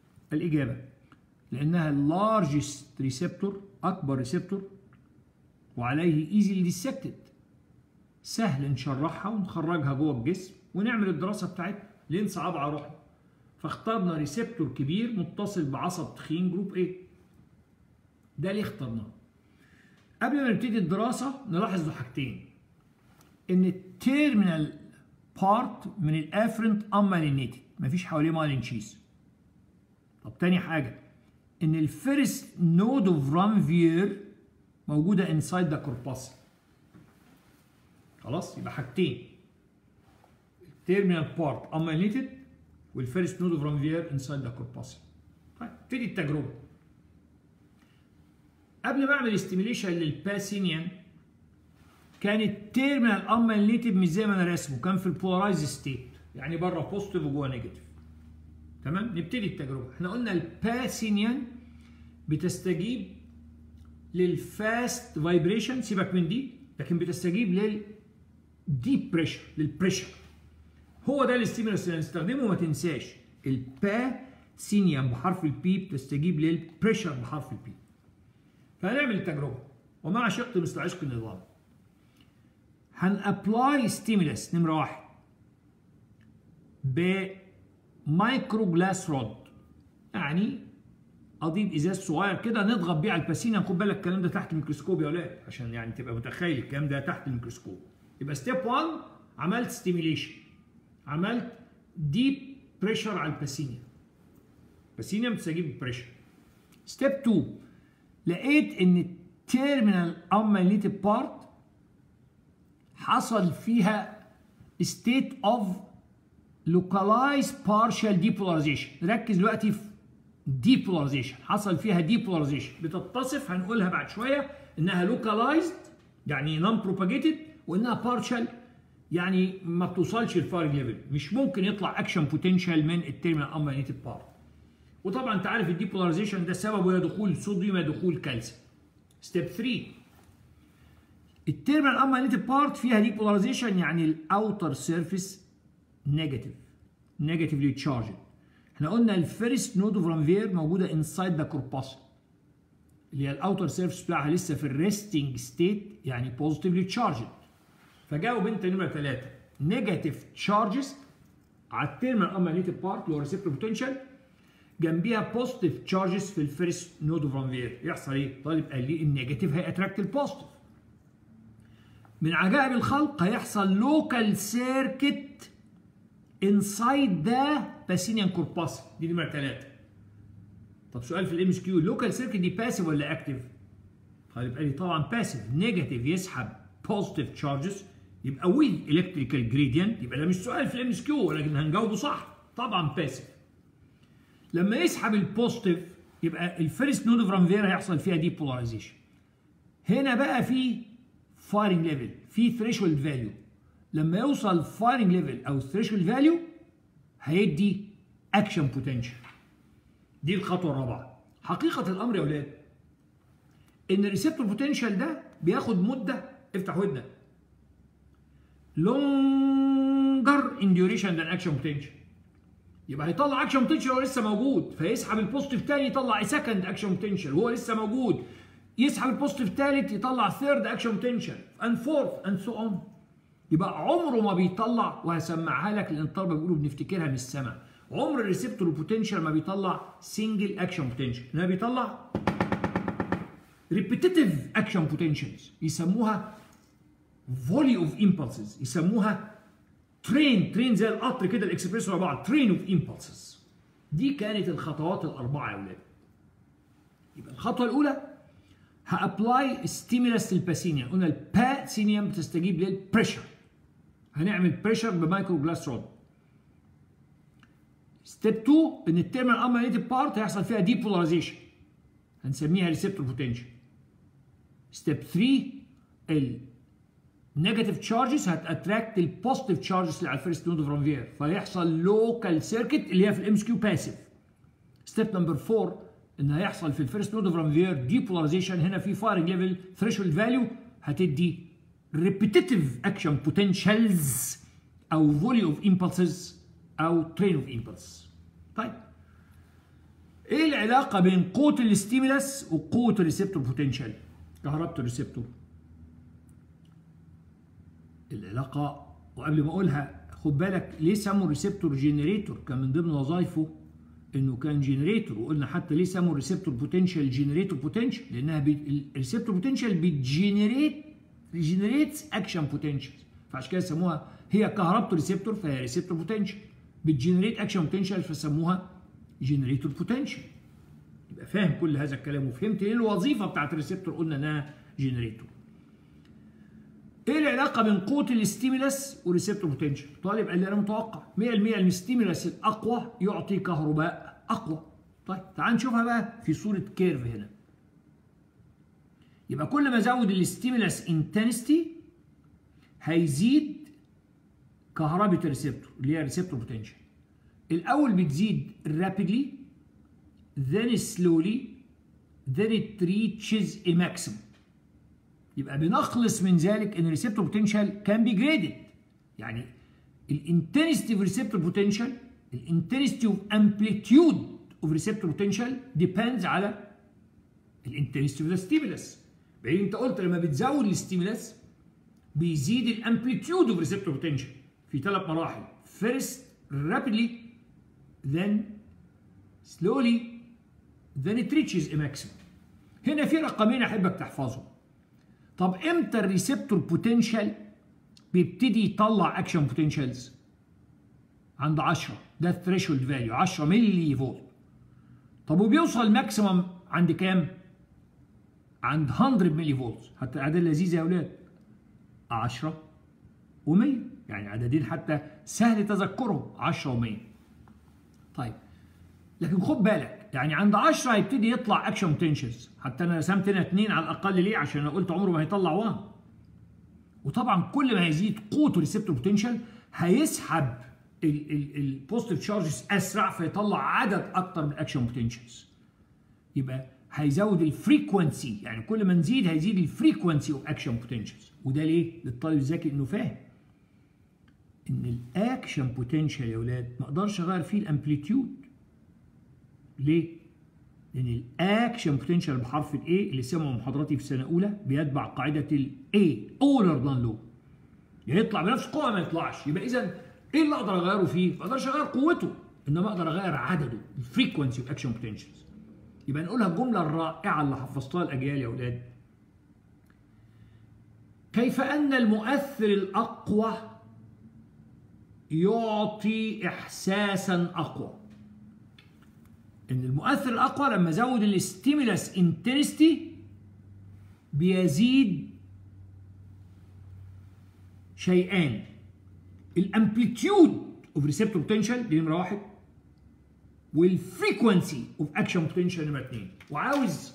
الإجابة لأنها اللارجست ريسبتور، أكبر ريسبتور وعليه ايزي ديسكتد، سهل نشرحها ونخرجها جوه الجسم ونعمل الدراسه بتاعتها. ليه نصعب على روحنا؟ فاخترنا ريسبتور كبير متصل بعصب تخين جروب A. ده ليه اخترناه؟ قبل ما نبتدي الدراسه نلاحظ حاجتين: ان التيرمينال بارت من الافرنت امالينيتد، مفيش حواليه مايلين شيز. طب تاني حاجه، ان الفيرست نود اوف رانفير موجوده انسايد ذا كورباسل. خلاص، يبقى حاجتين: التيرمينال بارت امالينيتد والفيرست نود اوف رانفير انسايد ذا كورباسل. طيب ابتدي التجربه. قبل ما اعمل استيميليشن للباسينيان كان التيرمينال امالينيتد مش زي ما انا راسمه، كان في البولارايز ستيت، يعني بره بوزيتيف وجوه نيجاتيف. تمام؟ نبتدي التجربه. احنا قلنا الباسينيان بتستجيب للفاست فايبريشن، سيبك من دي، لكن بتستجيب للديب بريشر، للبريشر. هو ده الاستيمولس اللي هنستخدمه. ما تنساش الباسينيان بحرف البي بتستجيب للبريشر بحرف البي. فهنعمل التجربه. ومع شق مثل عشق النظام هنابلاي ستيمولس نمره 1 بمايكرو جلاس رود، يعني اضيف ازاز صغير كده نضغط بيه على الباسينيان. خد بالك الكلام ده تحت الميكروسكوب يا ولاد، عشان يعني تبقى متخيل الكلام ده تحت الميكروسكوب. يبقى ستيب 1 عملت ستيميليشن، عملت ديب بريشر على الباسينيان، الباسينيان بتستجيب بالبريشر. ستيب 2 لقيت ان التيرمينال امالينيتد بارت حصل فيها state of localized partial depolarization. ركز دلوقتي في depolarization، حصل فيها depolarization بتتصف هنقولها بعد شويه انها localized يعني non propagated، وانها partial يعني ما بتوصلش للفارج ليفل، مش ممكن يطلع اكشن بوتنشال من التيرمينال امالينيتد بارت. وطبعا انت عارف الديبولاريزيشن ده سببه يا دخول صوديوم يا دخول كالسيوم. ستيب 3 التيرمينال امالينيتد بارت فيها ديبولاريزيشن، يعني الاوتر سيرفيس نيجاتيفلي تشارجد. احنا قلنا الفيرست نود اوف رانفير موجوده انسايد ذا كورباسل، اللي هي الاوتر سيرفيس بتاعها لسه في الريستنج ستيت، يعني بوزيتيفلي تشارجد. فجاوب انت نمره 3 نيجاتيف تشارجز على التيرمينال امالينيتد بارت اللي هو ريسبتور بوتنشال، جنبيها بوزيتيف تشارجز في الفيرست نود اوف رانفير. يحصل ايه؟ طالب قال لي النيجاتيف هيأتراكت البوزيتيف. من عجائب الخلق هيحصل لوكال سيركت انسايد ذا باسينيان كورباسل، دي نمره 3. طب سؤال في الام اس كيو، اللوكال سيركت دي باسيف ولا اكتف؟ طالب قال لي طبعا باسيف، نيجاتيف يسحب بوزيتيف تشارجز يبقى ويز الكتريكال جريدينت، يبقى ده مش سؤال في الام اس كيو ولكن هنجاوبه صح، طبعا باسيف. لما يسحب البوزيتيف يبقى الفيرست نود اوف رانفير هيحصل فيها ديبولاريزيشن. هنا بقى في فايرنج ليفل، في ثريشولد فاليو. لما يوصل فايرنج ليفل او ثريشولد فاليو هيدي اكشن بوتنشال. دي الخطوه الرابعه. حقيقه الامر يا اولاد ان الريسبتور بوتنشال ده بياخد مده، افتح ودنك، longer in duration than action potential. يبقى هيطلع اكشن بوتنشال وهو لسه موجود، فيسحب البوزيتيف تاني يطلع سكند اكشن بوتنشال وهو لسه موجود، يسحب البوزيتيف تالت يطلع ثيرد اكشن بوتنشال اند فورث اند سو اون. يبقى عمره ما بيطلع، وهسمعها لك لان الطلبه بيقولوا بنفتكرها من السمع، عمر الريسبتور بوتنشال ما بيطلع سنجل اكشن بوتنشال، انما بيطلع ريبيتيتيف اكشن بوتنشالز، يسموها فولي اوف امبلسز، يسموها ترين زي القطر كده الاكسبريس ورا بعض، ترين اوف امبلسز. دي كانت الخطوات الاربعه يا اولاد. يبقى الخطوه الاولى هابلاي ستيمولس للباسينيان، قلنا الباسينيان بتستجيب للبريشر، هنعمل بريشر بمايكرو جلاس رود. ستيب 2 ان التيرمينال امالينيتد بارت هيحصل فيها ديبولاريزيشن، هنسميها ريسبتور بوتنشال. ستيب 3 النيجاتيف تشارجز هتاتراكت البوزيتيف تشارجز اللي على الفيرست نود اوف رانفير، فيحصل لوكال سيركت اللي هي في الام اس كيو باسيف. ستيب نمبر 4 ان هيحصل في الفيرست نود اوف رانفير ديبولاريزيشن، هنا في فايرنج ليفل ثريشولد فاليو هتدي ريبيتيتيف اكشن بوتنشالز او فولي اوف امبلسز او ترين اوف امبلس. طيب ايه العلاقه بين قوه الاستيمولس وقوه الريسبتور بوتنشال؟ كهربة الريسبتور العلاقه، وقبل ما اقولها خد بالك ليه سموا الريسبتور جينيريتور؟ كان من ضمن وظائفه انه كان جينيريتور، وقلنا حتى ليه سموا الريسبتور بوتنشال جينيريتور بوتنشال، لانها الريسبتور بوتنشال بتجينيريتس اكشن بوتنشال، فعشان كده سموها هي كهربته ريسبتور فهي ريسبتور بوتنشال، بتجينيريت اكشن بوتنشال فسموها جينيريتور بوتنشال. يبقى فاهم كل هذا الكلام وفهمت ايه الوظيفه بتاعت الريسبتور، قلنا انها جينيريتور. ايه العلاقه بين قوه الاستيمولاس والريسبتور بوتنشال؟ طالب قال لي انا متوقع 100% ان الاستيمولاس الاقوى يعطي كهرباء اقوى. طيب تعال نشوفها بقى في صوره كيرف هنا. يبقى كل ما ازود الاستيمولاس انتنستي هيزيد كهرباء الريسبتور اللي هي الريسبتور بوتنشال. الاول بتزيد rapidly then slowly then it reaches a maximum. يبقى بنخلص من ذلك ان الريسبتور بوتنشال كان بي جريدد، يعني الانتنستي اوف ريسبتور بوتنشال، الانتنستي اوف امبليتيود اوف ريسبتور بوتنشال ديبندز على الانتنستي اوف ذا ستيمولاس. بعدين انت قلت لما بتزود الستيمولاس بيزيد الامبليتيود اوف ريسبتور بوتنشال في 3 مراحل، first rapidly then slowly then it reaches a maximum. هنا في رقمين احبك تحفظهم. طب امتى الريسبتور بوتنشال بيبتدي يطلع اكشن بوتنشالز؟ عند 10، ده الثريشولد فاليو 10 ملي فولت. طب وبيوصل ماكسيمم عند كام؟ عند 100 ملي فولت. حتى اعداد لذيذه يا اولاد، 10 و100 يعني عددين حتى سهل تذكرهم، 10 و100. طيب لكن خد بالك يعني عند 10 هيبتدي يطلع اكشن بوتنشالز، حتى انا رسمت هنا 2 على الاقل ليه؟ عشان انا قلت عمره ما هيطلع 1. وطبعا كل ما هيزيد قوه الريسبتور بوتنشال هيسحب البوزيتيف تشارجز اسرع فيطلع عدد اكتر من الاكشن بوتنشالز. يبقى هيزود الفريكونسي، يعني كل ما نزيد هيزيد الفريكونسي اوف اكشن بوتنشالز. وده ليه؟ للطالب الذكي انه فاهم ان الاكشن بوتنشال يا اولاد ما اقدرش اغير فيه الامبليتيود. ليه؟ لان الاكشن بوتنشال بحرف الاي اللي سمعوا محاضراتي في سنه اولى بيتبع قاعده الاي اولر ذان لو، يعني يطلع بنفس قوه ما يطلعش. يبقى اذا ايه اللي اقدر اغيره فيه؟ ما اقدرش اغير قوته، انما اقدر اغير عدده، الفريكونسي اوف اكشن بوتنشالز. يبقى نقولها الجمله الرائعه اللي حفظتها الاجيال يا اولاد: كيف ان المؤثر الاقوى يعطي احساسا اقوى. ان المؤثر الاقوى لما ازود الستيمولاس انتنستي بيزيد شيئان: الامبليتيود اوف ريسبتور بوتنشال دي نمره 1، والفريكونسي اوف اكشن بوتنشال نمره 2. وعاوز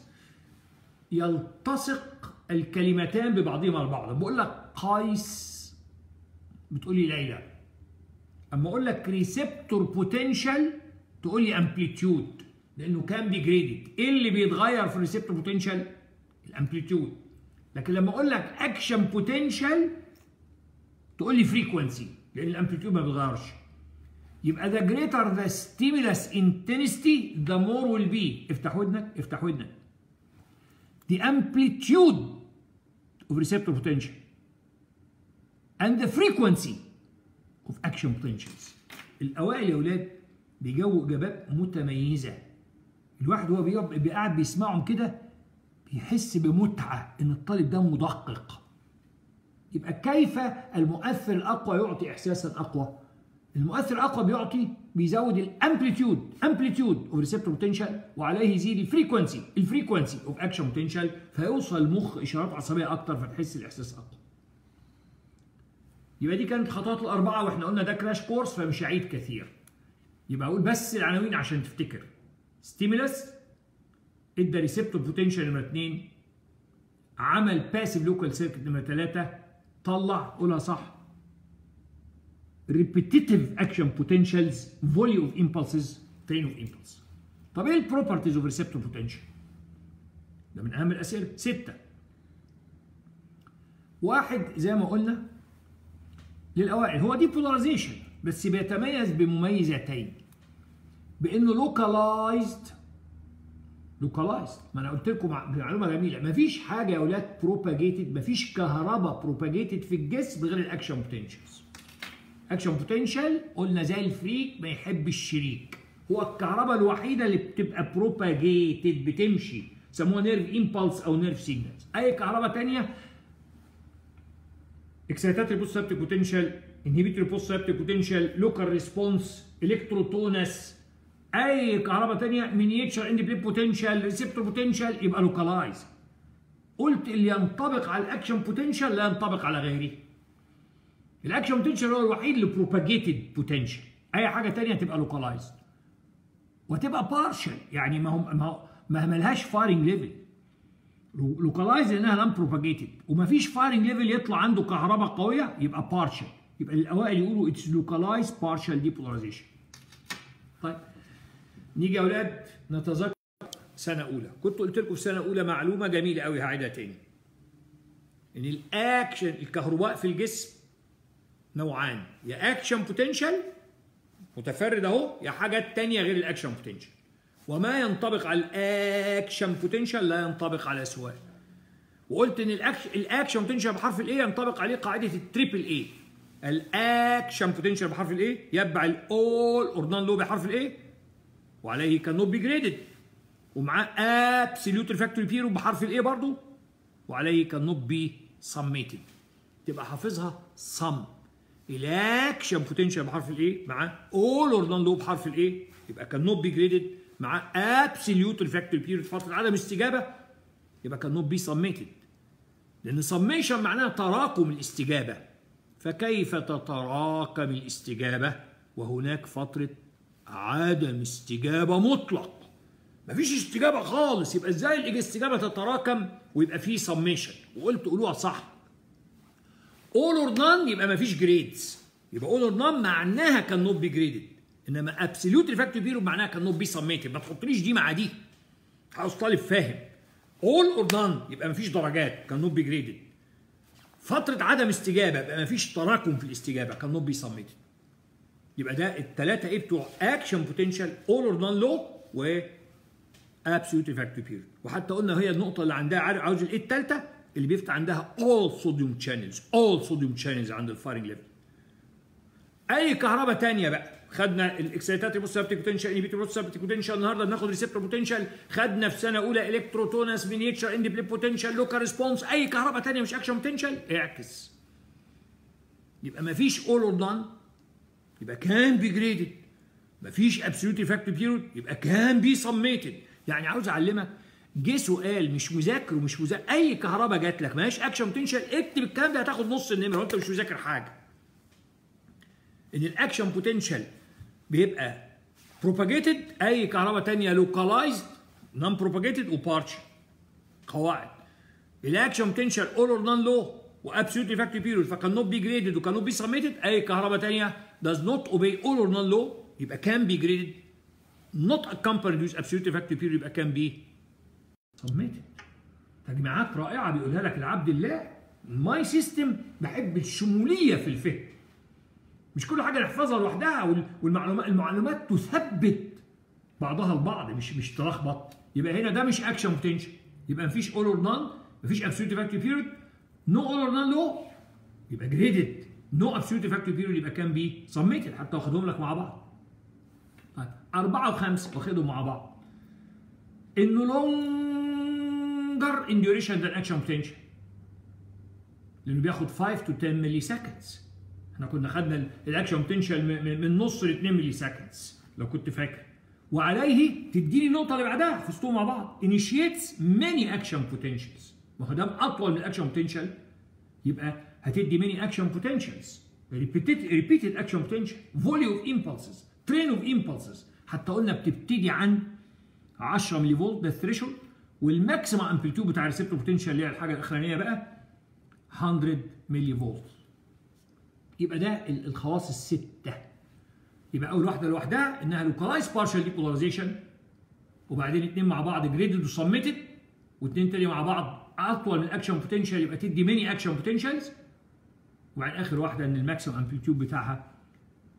يلتصق الكلمتان ببعضهما البعض. بقول لك قيس بتقول لي ليلى، اما اقول لك ريسبتور بوتنشال تقول لي امبليتيود، لانه كان بيجريدد. ايه اللي بيتغير في الريسبتور بوتنشال؟ الامبليتيود. لكن لما اقول لك اكشن بوتنشال تقول لي فريكونسي، لان الامبليتيود ما بيتغيرش. يبقى the greater the stimulus intensity the more will be، افتح ودنك افتح ودنك، the amplitude of receptor potential and the frequency of action potentials. الاوائل يا اولاد بيجاوبوا اجابات متميزه. الواحد وهو قاعد بيسمعهم كده بيحس بمتعه ان الطالب ده مدقق. يبقى كيف المؤثر الاقوى يعطي احساسا اقوى؟ المؤثر الاقوى بيزود الامبليتيود اوف ريسبتور بوتنشال، وعليه يزيد الفريكونسي اوف اكشن بوتنشال، فيوصل المخ اشارات عصبيه اكتر فتحس الاحساس اقوى. يبقى دي كانت الخطوات الاربعه، واحنا قلنا ده كراش كورس فمش هعيد كثير. يبقى اقول بس العناوين عشان تفتكر: ستيمولاس ادى ريسبتور بوتنشال نمره 2، عمل باسيف لوكال سيركت نمره 3، طلع قولها صح repetitive action potentials volume of impulses train of impulse. طب ايه البروبرتيز اوف ريسبتور بوتنشال؟ ده من اهم الاسئله. 6. 1 زي ما قلنا للاوائل هو ديبولاريزيشن، بس بيتميز بمميزتين: بانه localized لوكالايزد. ما انا قلت لكم معلومه جميله، مفيش حاجه يا اولاد بروباجيتد، مفيش كهرباء بروباجيتد في الجسم غير الاكشن بوتنشالز. اكشن بوتنشال قلنا زي الفريك ما يحب الشريك، هو الكهرباء الوحيده اللي بتبقى بروباجيتد بتمشي، سموها نيرف امبلس او نيرف سيجنالز. اي كهرباء ثانيه اكسيتاتري بوست سيبتيك بوتنشال، انهبيتوري بوست سيبتيك بوتنشال، لوكال ريسبونس، الكتروتونس، اي كهرباء ثانيه مينيتشر اندبليت بوتنشال، ريسبتور بوتنشال، يبقى لوكالايز. قلت اللي ينطبق على الاكشن بوتنشال لا ينطبق على غيره. الاكشن بوتنشال هو الوحيد اللي بروباجيتد بوتنشال، اي حاجه ثانيه تبقى لوكالايزد وتبقى بارشل، يعني ما ملهاش فايرنج ليفل. لوكالايز لانها لام بروباجيتد ومفيش فايرنج ليفل يطلع عنده كهرباء قويه، يبقى بارشل. يبقى الاوائل يقولوا اتس لوكالايز بارشل ديبولاريزيشن. طيب نيجي يا اولاد نتذكر سنه اولى، كنت قلت لكم في سنه اولى معلومه جميله قوي هعيدها تاني، ان الاكشن الكهرباء في الجسم نوعان، يا اكشن بوتنشال متفرد اهو، يا حاجات تانية غير الاكشن بوتنشال. وما ينطبق على الاكشن بوتنشال لا ينطبق على سواء. وقلت ان الاكشن بوتنشال بحرف الاي ينطبق عليه قاعده التريبل اي. الاكشن بوتنشال بحرف الاي يتبع الاول اور نون لو بحرف الاي، وعليه كان نوت بي جريدد، ومعاه ابسوليوت ريفراكتوري بيريود بحرف الاي برضه، وعليه كان نوت بي سميتد. تبقى حافظها صم. الاكشن بوتنشال بحرف الاي مع اول اور نون لو بحرف الاي، يبقى كان نوت بي جريدد، مع ابسوليوت ريفراكتوري بيريود فتره عدم استجابه، يبقى كان نوت بي سميتد. لان سميشن معناها تراكم الاستجابه، فكيف تتراكم الاستجابه وهناك فتره عدم استجابه مطلق؟ مفيش استجابه خالص، يبقى ازاي الاستجابه تتراكم ويبقى فيه سميشن؟ وقلت قولوها صح. اول اور نان يبقى مفيش جريدز، يبقى اول اور نان معناها كان نوت بي جريدد، انما ابسوليوت ريفراكتوري بيريود معناها كان نوت بي سميتد. ما تحطليش دي مع دي، عاوز طالب فاهم. اول اور نان يبقى مفيش درجات كان نوت بي جريدد، فتره عدم استجابه يبقى مفيش تراكم في الاستجابه كان نوت بي سميتد. يبقى ده الثلاثه ايه بتوع اكشن بوتنشال، اول اور نان لو، و ابسوليوت ريفراكتوري بيريود. وحتى قلنا هي النقطه اللي عندها عاوز الايه الثالثه اللي بيفتح عندها all sodium channels، all sodium channels عند الفايرنج ليفل. اي كهرباء ثانيه بقى، خدنا الاكسيتاتري بوست سيبتيك بوتنشال، انهبيتوري بوست سيبتيك بوتنشال، النهارده بناخد ريسبتور بوتنشال، خدنا في سنه اولى الكتروتونس، مينيتشر اندبليت بوتنشال، لوكال ريسبونس. اي كهرباء ثانيه مش اكشن بوتنشال اعكس. يبقى ما فيش اول اور نان، يبقى كان بي جريدد. ما فيش ابسوليوت ريفراكتوري بيريود، يبقى كان بي سميتد. يعني عاوز اعلمك، جه سؤال مش مذاكر ومش مذاكر، اي كهرباء جات لك ماهيش اكشن بوتنشال اكتب الكلام ده هتاخد نص النمره وانت مش مذاكر حاجه. ان الاكشن بوتنشال بيبقى بروباجيتد، اي كهرباء ثانيه لوكالايزد، نون بروباجيتد، وبارشل. قواعد الاكشن بوتنشال اول اور نون لو وابسوليوت ريفراكتوري بيريود، فكان نوت بي جريدد وكان نوت بي سميتد. اي كهرباء ثانيه does not obey all or none law يبقى كان بي جريدد، not accompanied with absolute refractory period يبقى كان بي سميتد. تجميعات رائعه بيقولها لك العبد الله. الماي سيستم بحب الشموليه في الفهم، مش كل حاجه نحفظها لوحدها، والمعلومات تثبت بعضها البعض، مش تلخبط. يبقى هنا ده مش اكشن بوتنشال، يبقى مفيش اول اور نان، مفيش ابسوليوت ريفراكتوري بيريود، نو اول اور نان لو يبقى جريدد، نو ابسوليوت ريفراكتوري بيريود يبقى كان بي سميتد. حتى واخدهم لك مع بعض. 4 و5 واخدهم مع بعض. انه longer in duration than action potential، لانه بياخد 5 to 10 ملي سكندز. احنا كنا خدنا الاكشن بوتنشال من نص ل 2 ملي سكندز لو كنت فاكر. وعليه تديني النقطه اللي بعدها حفظتوها مع بعض، initiates many action potentials. ما هو ده اطول من الاكشن بوتنشال يبقى هتدي many action potentials، repeated action potential، volley of impulses، train of impulses. حتى قلنا بتبتدي عن 10 ملي فولت ده الثريشولد، والماكسيمم امبليتيود بتاع الريسبتور بوتنشال اللي هي الحاجه الاخرانيه بقى 100 ملي فولت. يبقى ده الخواص السته. يبقى اول واحده لوحدها انها لوكالايز بارشال ديبولاريزيشن، وبعدين اثنين مع بعض جريدد وسميتد، واثنين تاني مع بعض اطول من الاكشن بوتنشال يبقى تدي ميني اكشن بوتنشالز، وبعدين اخر واحده ان الماكسيمم امبليتيود بتاعها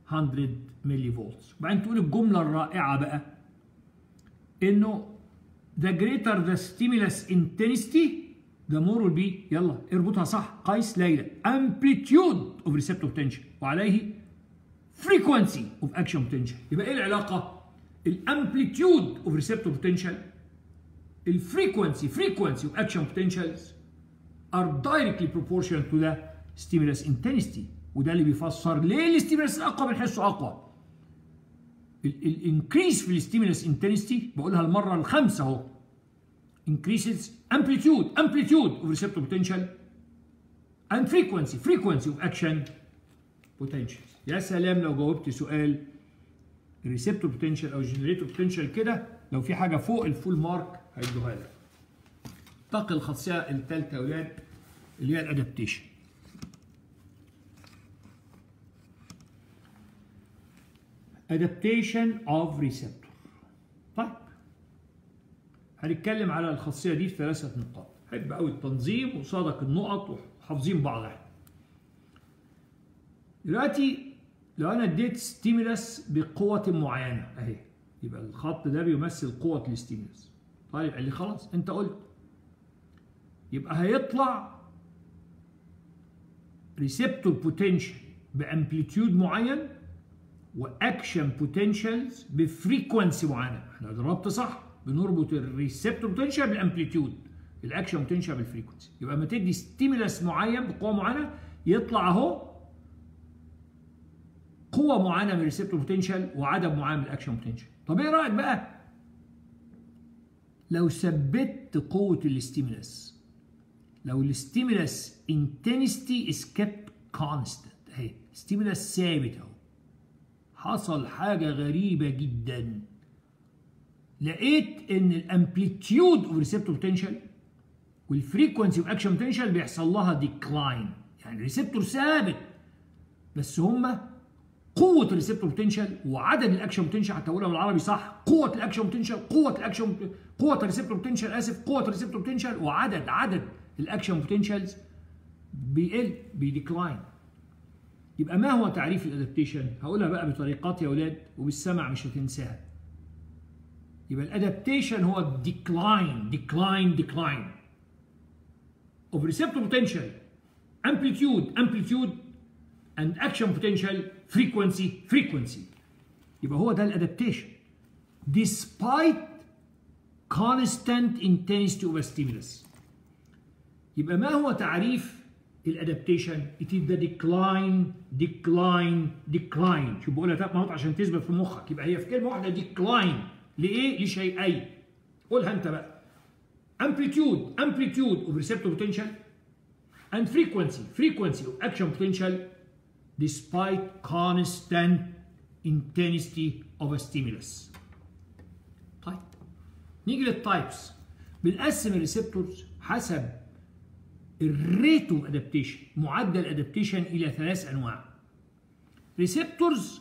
100 ملي فولت. وبعدين تقول الجمله الرائعه بقى انه the greater the stimulus intensity the more will be، يلا اربطها صح قيس ليلى، amplitude of receptor potential وعليه frequency of action potential. يبقى ايه العلاقة؟ الامبليتيود of receptor potential الفريكونسي of action potentials are directly proportional to the stimulus intensity. وده اللي بيفسر ليه الستيمولس الاقوى بنحسه اقوى. الانكريس في الستيمولس انتنستي بقولها المره الخامسه اهو، increases amplitude of receptor potential and frequency of action potentials. يا سلام لو جاوبت سؤال الريسبتور بوتنشال او الجنريتور بوتنشال كده، لو في حاجه فوق الفول مارك هيدوها لك. انتقل الخاصيه الثالثه يا اولاد اللي هي الادابتيشن. adaptation of receptor. طيب هنتكلم على الخاصيه دي في 3 نقاط. حب قوي التنظيم وقصادك النقط وحافظين بعض. دلوقتي لو انا اديت ستيمولس بقوه معينه اهي، يبقى الخط ده بيمثل قوه الستيمولس. طيب قال لي خلاص انت قلت، يبقى هيطلع ريسبتور بوتنشال بامبليتيود معين واكشن بوتنشالز بفريكونسي معينه. احنا ضربت صح، بنربط الريسبتور بوتنشال بالامبليتيود، الاكشن بوتنشال بالفريكونسي. يبقى لما تدي ستيمولس معين بقوه معينه يطلع اهو قوه معينه من الريسبتور بوتنشال وعدد معين من الاكشن بوتنشال. طب ايه رايك بقى لو ثبت قوه الستيمولس؟ لو الستيمولس انتنستي از كيبت كونستنت اهي، ستيمولس ثابت اهو، حصل حاجه غريبه جدا، لقيت ان الامبليتيود اوف ريسبتور بوتنشال والفريكونسي اوف اكشن بوتنشال بيحصل لها ديكلاين. يعني الريسبتور ثابت بس هما قوه الريسبتور بوتنشال وعدد الاكشن بوتنشال، حتى اقولها بالعربي صح، قوه الاكشن بوتنشال، قوه الريسبتور بوتنشال قوه الريسبتور بوتنشال وعدد الاكشن بوتنشالز بيقل بيديكلاين. يبقى ما هو تعريف الادابتيشن؟ هقولها بقى بطريقات يا اولاد وبالسمع مش هتنساها. يبقى الادابتيشن هو decline of receptor potential amplitude and action potential frequency. يبقى هو ده الادابتيشن despite constant intensity of a stimulus. يبقى ما هو تعريف الادابتيشن؟ it is the decline. شوف بقولها 3 مرات عشان تثبت في مخك. يبقى هي في كلمه واحده decline لايه؟ لشيئين. قولها انت بقى. amplitude of receptor potential and frequency of action potential despite constant intensity of a stimulus. طيب نيجي للتايبس. بنقسم الريسبتورز حسب الريت اوف ادابتيشن، معدل ادابتيشن الى 3 انواع. ريسبتورز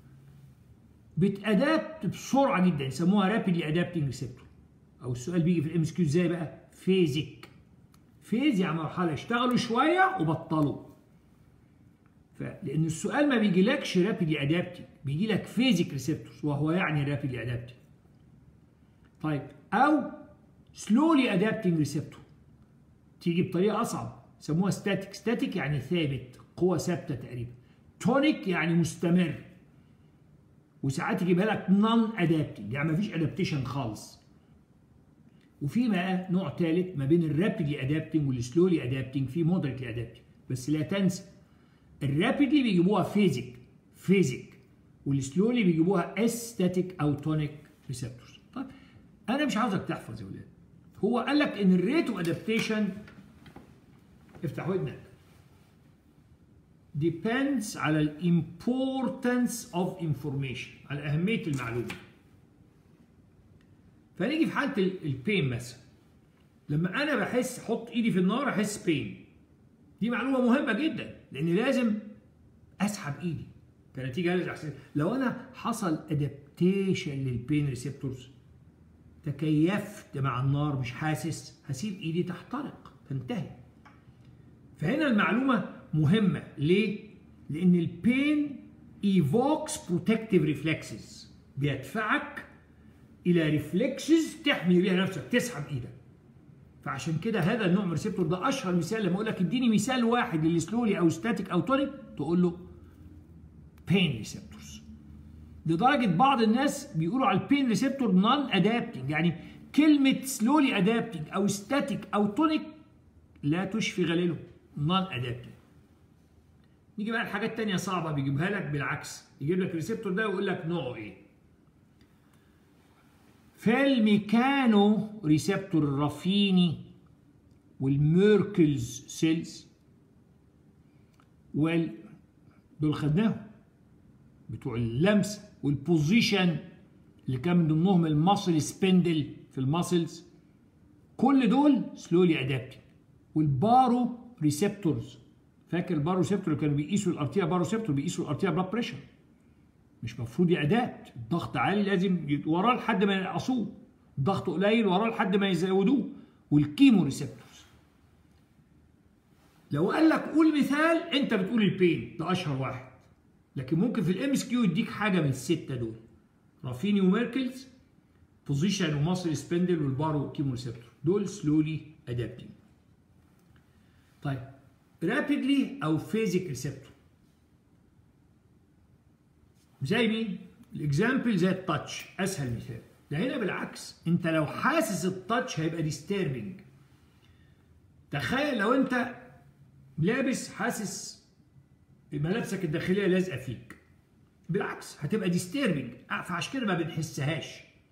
بتادابت بسرعه جدا يسموها رابيدلي ادابتنج ريسبتور، او السؤال بيجي في الام اس كيو ازاي بقى؟ فيزيك. فيز يعني مرحله اشتغلوا شويه وبطلوا. لان السؤال ما بيجيلكش رابيدلي ادابتنج، بيجي لك فيزيك ريسبتورز وهو يعني رابيدلي ادابتنج. طيب او سلولي ادابتنج ريسبتور تيجي بطريقه اصعب يسموها ستاتيك يعني ثابت، قوه ثابته تقريبا. تونيك يعني مستمر. وساعات يجيبها لك نون ادابتنج يعني ما فيش ادابتيشن خالص. وفي بقى نوع ثالث ما بين الرابيدلي ادابتنج والسلولي ادابتنج، في مودريتلي ادابتنج. بس لا تنسى الرابيدلي بيجيبوها فيزيك والسلولي بيجيبوها استاتيك او تونيك ريسبتورز. طيب انا مش عاوزك تحفظ يا ولاد. هو قال لك ان الريت اوف ادابتيشن، افتح ودنك، depends على الامبورتنس اوف انفورميشن، على اهميه المعلومه. فنيجي في حاله البين مثلا، لما انا بحس احط ايدي في النار احس بين، دي معلومه مهمه جدا لان لازم اسحب ايدي كنتيجه لازم. لو انا حصل ادابتيشن للبين ريسبتورز، تكيفت مع النار مش حاسس، هسيب ايدي تحترق تنتهي. فهنا المعلومه مهمه ليه؟ لان البين ايفوكس بروتكتيف ريفلكسز، بيدفعك الى ريفلكسز تحمي بيها نفسك، تسحب ايدك. فعشان كده هذا النوع من الريسبتور ده اشهر مثال. لما اقول لك اديني مثال واحد للسلولي او ستاتيك او تونيك، تقول له بين ريسبتورز. لدرجه بعض الناس بيقولوا على البين ريسبتور نون ادابتنج، يعني كلمه سلولي ادابتنج او ستاتيك او تونيك لا تشفي غليله، نون ادابتنج. نيجي بقى لحاجات تانية صعبه بيجيبها لك بالعكس، يجيب لك الريسبتور ده ويقول لك نوعه ايه. فالميكانو ريسبتور الرافيني والميركلز سيلز دول خدناهم بتوع اللمس والبوزيشن اللي كان من ضمنهم الماسل سبندل في الماسلز، كل دول سلولي ادابتنج. والبارو ريسبتورز، فاكر البارو ريسبتور اللي كانوا بيقيسوا الارتيا، بارو ريسبتور بيقيسوا الارتيا بلاد بريشر، مش مفروض يأدابت، الضغط عالي لازم وراه لحد ما ينقصوه، الضغط قليل وراه لحد ما يزودوه. والكيمو ريسبتورز، لو قال لك قول مثال انت بتقول البين ده اشهر واحد، لكن ممكن في الام اس كيو يديك حاجه من السته دول، رافيني وميركلز، بوزيشن وماسل سبندل والبارو كيمو ريسبتور، دول سلولي ادابتنج. طيب رابيدلي او فيزيك ريسبتور زي مين؟ الاكزامبل زي التاتش، اسهل مثال. ده هنا بالعكس، انت لو حاسس التاتش هيبقى ديستيربنج. تخيل لو انت لابس حاسس ملابسك الداخليه لازقه فيك، بالعكس هتبقى ديستيربنج، فعشان كده ما بنحسهاش.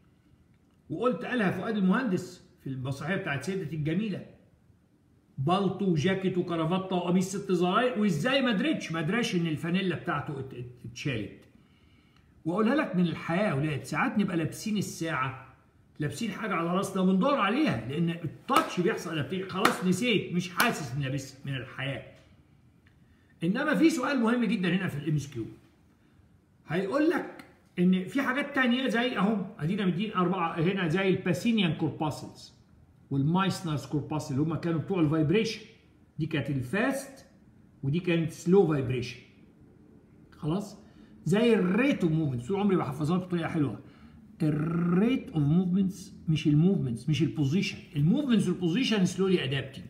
وقلت قالها فؤاد المهندس في المسرحيه بتاعت سيدتي الجميله، بالطو وجاكيت وكرافته وقميص 6 زراير، وازاي ما دراش ان الفانيلا بتاعته اتشالت. واقولها لك من الحياه يا اولاد، ساعات نبقى لابسين الساعه، لابسين حاجه على راسنا وبندور عليها، لان التاتش بيحصل خلاص نسيت، مش حاسس اني لابسها من الحياه. انما في سؤال مهم جدا هنا في الام اس كيو، هيقول لك ان في حاجات ثانيه زي اهو، ادينا مدين 4 هنا زي الباسينيان كورباسلز والمايسنرز كورباسل، اللي هم كانوا بتوع الفايبريشن. دي كانت الفاست ودي كانت سلو فايبريشن. خلاص؟ زي الريت اوف موفمنتس، طول عمري بحفظها بطريقه حلوه. الريت اوف موفمنتس مش الموفمنتس، مش البوزيشن، الموفمنتس والبوزيشن سلولي ادابتنج.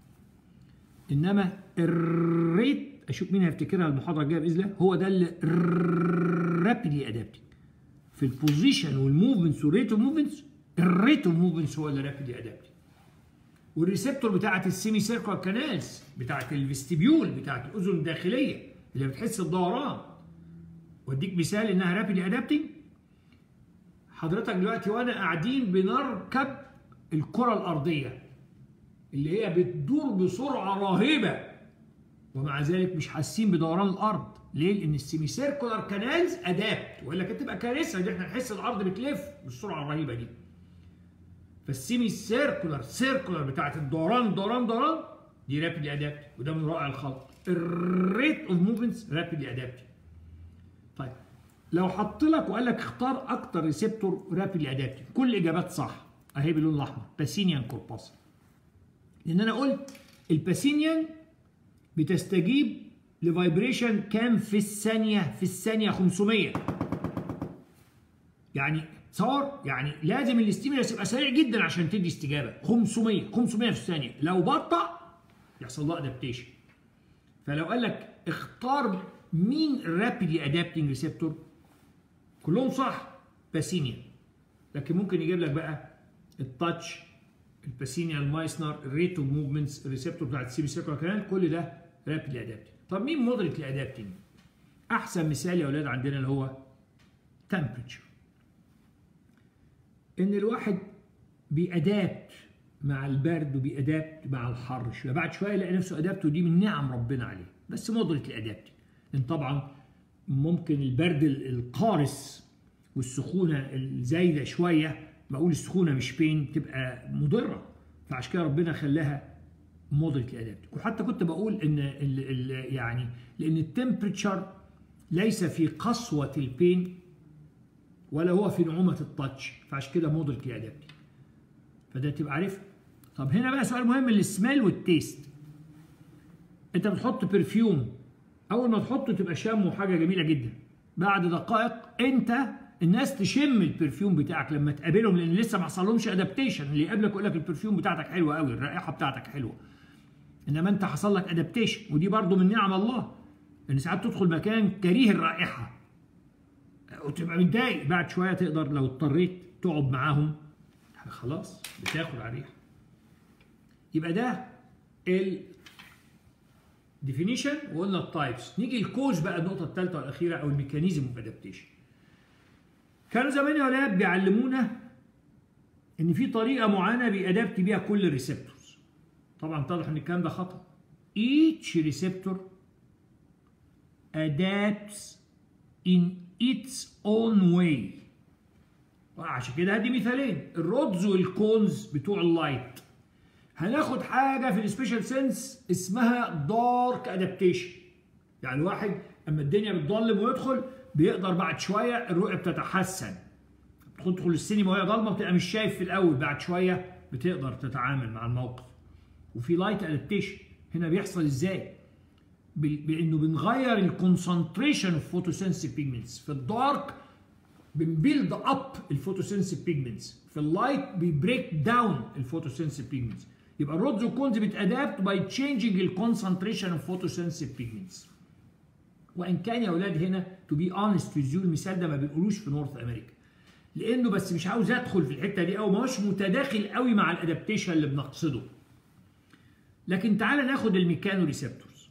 انما الريت، اشوف مين هيفتكرها المحاضره الجايه باذن الله، هو ده اللي رابيدلي ادابتنج. في البوزيشن والموفمنتس والريت اوف موفمنتس، الريت اوف موفمنتس هو اللي رابيدلي ادابتنج. والريسبتور بتاعت السيمي سيركل كانالز، بتاعت الفيستيبيول، بتاعت الاذن الداخليه اللي بتحس الدوران، واديك مثال انها رابيدلي ادابتنج. حضرتك دلوقتي وانا قاعدين بنركب الكره الارضيه اللي هي بتدور بسرعه رهيبه، ومع ذلك مش حاسين بدوران الارض. ليه؟ لان السيمي سيركولار كانالز ادابت، والا كانت تبقى كارثه ان احنا نحس الارض بتلف بالسرعه الرهيبه دي. فالسيمي سيركولار بتاعت الدوران دي رابيدلي ادابت، وده من رائع الخلق. الريت اوف موفمنتس رابيدلي ادابت. طيب لو حط لك وقال لك اختار اكتر ريسبتور رابيدلي ادابتنج، كل الاجابات صح اهي باللون الاحمر، باسينيان كورباسل. لان انا قلت الباسينيان بتستجيب لفايبريشن كام في الثانيه؟ في الثانيه 500. يعني تصور، يعني لازم الاستيمولاس يبقى سريع جدا عشان تدي استجابه. 500 في الثانيه، لو بطأ يحصل له ادابتيشن. فلو قال لك اختار مين رابيدلي ادابتنج ريسبتور، كلهم صح باسينيان، لكن ممكن يجيب لك بقى التاتش، الباسينيان، المايسنر، الريت اوف موفمنتس، الريسبتور بتاعت السيمي سيركولار كانال، كل ده رابيدلي ادابتنج. طب مين مودريتلي ادابتنج؟ احسن مثال يا اولاد عندنا اللي هو تمبريتشر. ان الواحد بيأدابت مع البرد وبيأدابت مع الحر شويه، بعد شويه يلاقي نفسه ادابت، ودي من نعم ربنا عليه، بس مودريتلي ادابتنج. لان طبعا ممكن البرد القارس والسخونه الزايده شويه، بقول السخونه مش بين، تبقى مضره، فعشان كده ربنا خلاها مودريتلي ادابتنج. وحتى كنت بقول ان يعني لان التمبريتشر ليس في قسوه البين ولا هو في نعومه التاتش، فعشان كده مودريتلي ادابتنج. فده تبقى عارف. طب هنا بقى سؤال مهم، السميل والتيست. انت بتحط برفيوم، اول ما تحطه تبقى شامه حاجه جميله جدا، بعد دقائق انت الناس تشم البرفيوم بتاعك لما تقابلهم، لان لسه ما حصلهمش ادابتيشن. اللي يقابلك يقول لك البرفيوم بتاعتك حلوه قوي، الرائحه بتاعتك حلوه، انما انت حصل لك ادابتيشن. ودي برضو من نعم الله، ان ساعات تدخل مكان كريه الرائحه وتبقى متضايق، بعد شويه تقدر لو اضطريت تقعد معاهم خلاص بتاخد على الريحه. يبقى ده الديفينيشن وقلنا التايبس. نيجي الكوز بقى، النقطه الثالثه والاخيره او الميكانيزم اوف ادابتيشن. كانوا زمان يا ولاد بيعلمونا ان في طريقه معينه بيأدابت بيها كل الريسبتورز. طبعا اتضح ان الكلام ده خطأ. each receptor adapts in its own way. عشان كده هدي مثالين، الرودز والكونز بتوع اللايت. هناخد حاجه في السبيشال سنس اسمها دارك ادابتيشن. يعني واحد اما الدنيا بتضلم ويدخل بيقدر بعد شويه الرؤيه بتتحسن. تدخل السينما وهي ضلمه بتبقى مش شايف في الاول، بعد شويه بتقدر تتعامل مع الموقف. وفي لايت ادابتيشن هنا بيحصل ازاي؟ بانه بنغير الكونسنتريشن اوف فوتوسنسيف بيجمنتس. في الدارك بنبيلد اب الفوتوسنسيف بيجمنتس، في اللايت بيبريك داون الفوتوسنسيف بيجمنتس. يبقى الرودز والكونز بتادابت باي تشينجينج الكونسنتريشن اوف فوتوسنسيف بيجمنتس. وان كان يا اولاد هنا تو بي اونست ويز يو المثال ده ما بنقولوش في نورث امريكا، لانه بس مش عاوز ادخل في الحته دي او ما هوش متداخل قوي مع الادابتيشن اللي بنقصده. لكن تعالى ناخد الميكانو ريسبتورز.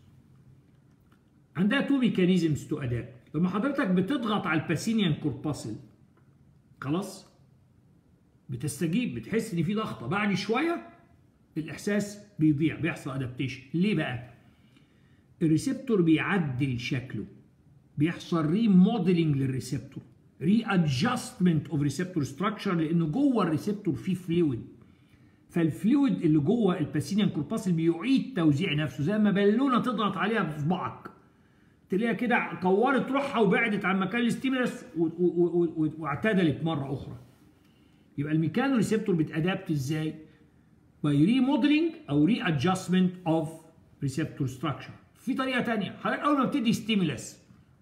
عندها تو ميكانيزمز تو ادابت. لما حضرتك بتضغط على الباسينيان كورباسل خلاص بتستجيب، بتحس ان في ضغطه، بعد شويه الاحساس بيضيع، بيحصل ادابتيشن. ليه بقى؟ الريسبتور بيعدل شكله، بيحصل ريموديلنج للريسبتور، ري ادجستمنت اوف ريسبتور ستراكشر، لانه جوه الريسبتور فيه فلويد، فالفلويد اللي جوه الباسينيان كورباسل بيعيد توزيع نفسه. زي ما بالونه تضغط عليها بصبعك تلاقيها كده كورت روحها وبعدت عن مكان الاستيمولس واعتدلت مره اخرى. يبقى الميكانو ريسبتور بتادابت ازاي؟ باي ريموديلنج او ري ادجستمنت اوف ريسبتور ستراكشر. في طريقه ثانيه، حضرتك اول ما بتدي ستيمولس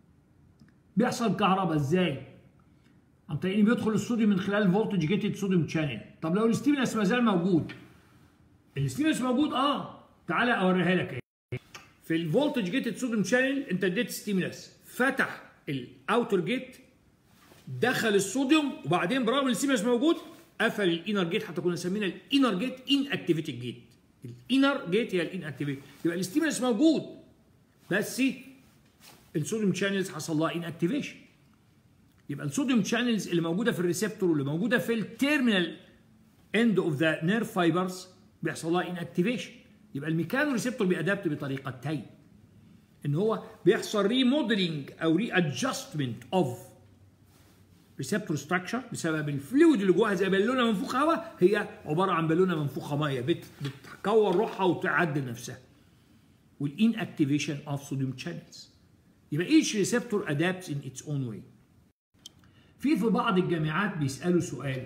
بيحصل كهرباء ازاي؟ عن طريق ان بيدخل الصوديوم من خلال فولتج جيتد صوديوم شانل. طب لو الستيمولس ما زال موجود، الستيمولس موجود تعالى اوريها لك ايه. في الفولتج جيتد صوديوم شانل انت اديت ستيمولس، فتح الاوتر جيت، دخل الصوديوم، وبعدين برغم ان الستيمولس موجود قفل الانر جيت، حتى كنا سمينا الانر جيت ان اكتيفيتد جيت. الانر جيت هي الان اكتيفيتد. يبقى الستيمولس موجود بس الصوديوم شانلز حصل لها ان اكتيفيشن. يبقى الصوديوم شانلز اللي موجوده في الريسبتور واللي موجوده في التيرمينال اند اوف ذا نيرف فايبرز بيحصل لها ان اكتيفيشن. يبقى الميكانو ريسبتور بيأدابت بطريقتين، ان هو بيحصل ريموديلنج او ري ادجستمنت اوف ريسبتور ستراكشر بسبب الفلويد اللي جواها، زي بالونه منفوخه هواء، هي عباره عن بالونه منفوخه ميه بتكور روحها وتعدل نفسها. والان اكتيفيشن اوف صوديوم شانلز. يبقى each receptor adapts in its own way. في بعض الجامعات بيسالوا سؤال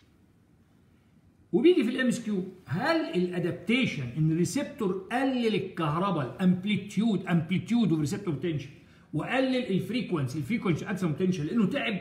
وبيجي في الام اس كيو، هل الادابتيشن ان الريسبتور قلل الكهرباء الامبليتيود اوف ريسبتور بوتنشال وقلل الفريكونسي اكسون بوتنشال لانه تعب؟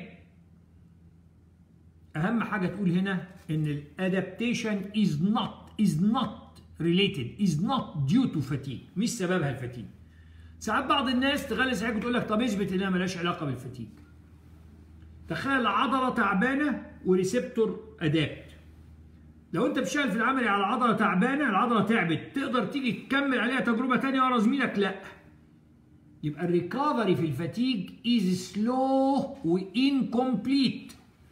اهم حاجه تقول هنا ان الادابتيشن is not related is not due to fatigue، مش سببها الفتيج. ساعات بعض الناس تغلس عليك وتقول لك طب اثبت انها مالهاش علاقه بالفتيج. تخيل عضله تعبانه وريسبتور ادابت. لو انت بتشتغل في العملي على عضله تعبانه، العضله تعبت، تقدر تيجي تكمل عليها تجربه ثانيه ورا زميلك؟ لا. يبقى الريكفري في الفتيج از سلو وانكمبليت.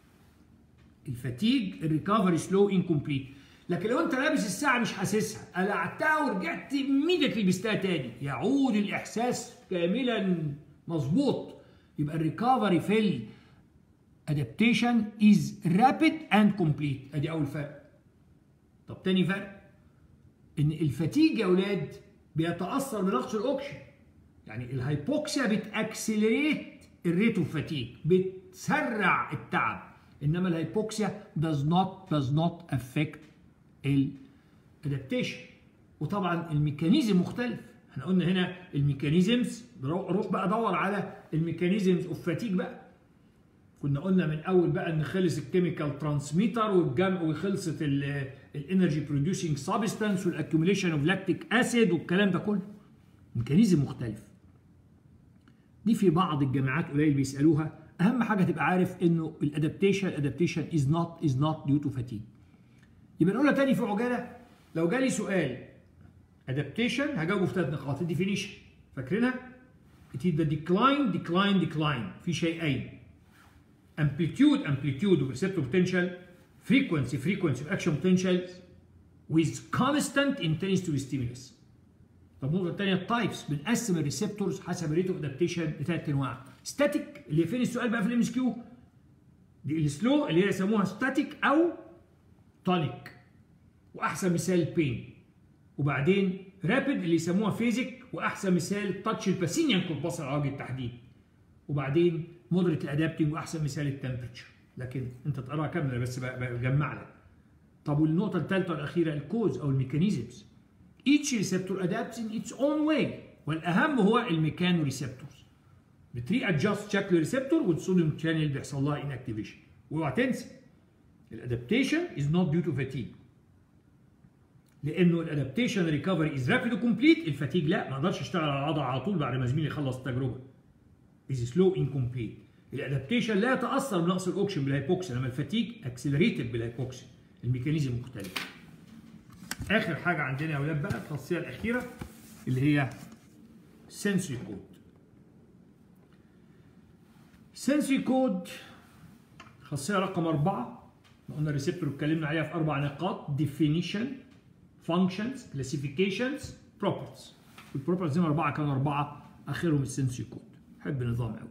الفتيج الريكفري سلو انكمبليت. لكن لو انت لابس الساعه مش حاسسها، قلعتها ورجعت ايميديتلي لبستها تاني، يعود الاحساس كاملا مظبوط. يبقى الريكفري في الادابتيشن از رابيد اند كومبليت. ادي اول فرق. طب تاني فرق ان الفتيج يا اولاد بيتاثر بنقص الاكسجين. يعني الهايبوكسيا بتاكسلريت الريت اوف فاتيج، بتسرع التعب، انما الهايبوكسيا does not affect الادابتيشن. وطبعا الميكانيزم مختلف. احنا قلنا هنا الميكانيزمز، روح بقى دور على الميكانيزمز اوف فاتيج بقى. كنا قلنا من اول بقى ان خلص الكيميكال ترانسميتر وخلصت الانرجي بروديوسنج سبستانس والاكيوميليشن اوف لاكتيك اسيد والكلام ده كله. ميكانيزم مختلف. دي في بعض الجامعات قليل بيسالوها. اهم حاجه تبقى عارف انه الادابتيشن از نوت ديو تو فاتيج. يبقى نقولها تاني في عجاله. لو جالي سؤال ادابتيشن هجاوبه في 3 نقاط. الديفينيشن فاكرينها؟ it is the decline في شيئين. amplitude of receptor potential, frequency of action potential with constant intensity of stimulus. طب النقطة الثانية التايبس. بنقسم الريسبتورز حسب الريت اوف ادابتيشن ل3 انواع. ستاتيك اللي فين السؤال بقى في الام اس كيو؟ دي السلو اللي هي يسموها ستاتيك او تونيك. واحسن مثال البين. وبعدين رابيد اللي يسموها فيزيك، واحسن مثال التاتش الباسينيان كورباسال على وجه التحديد. وبعدين مودريت الادابتنج، واحسن مثال التمبرتشر. لكن انت تقراها كامله بس بجمع لك. طب والنقطه الثالثه والاخيره الكوز او الميكانيزمز. each receptor adapts in its own way، والاهم هو الميكانو ريسبتورز. بتري ادجاست شكل الريسبتور والصوديوم شانل بيحصل لها انكتيفيشن. واوعى تنسى الادابتيشن از نوت ديو تو فاتيج، لانه الادابتيشن ريكفري از رابيد وكومبليت. الفاتيج لا، ما اقدرش اشتغل على العضله على طول بعد ما زميلي يخلص التجربه. از سلو انكمبليت. الادابتيشن لا يتاثر بنقص الاكسجين بالهيبوكسين، انما الفاتيج اكسلريتد بالهيبوكسين. الميكانيزم مختلف. اخر حاجه عندنا يا اولاد بقى الخاصيه الاخيره اللي هي sensory code. sensory code خاصيه رقم 4. قلنا الريسبتور اتكلمنا عليها في 4 نقاط: definition، functions، classifications، properties. البروبرتيز هنا 4 كانوا 4 اخرهم السنسوري كود. بحب النظام قوي.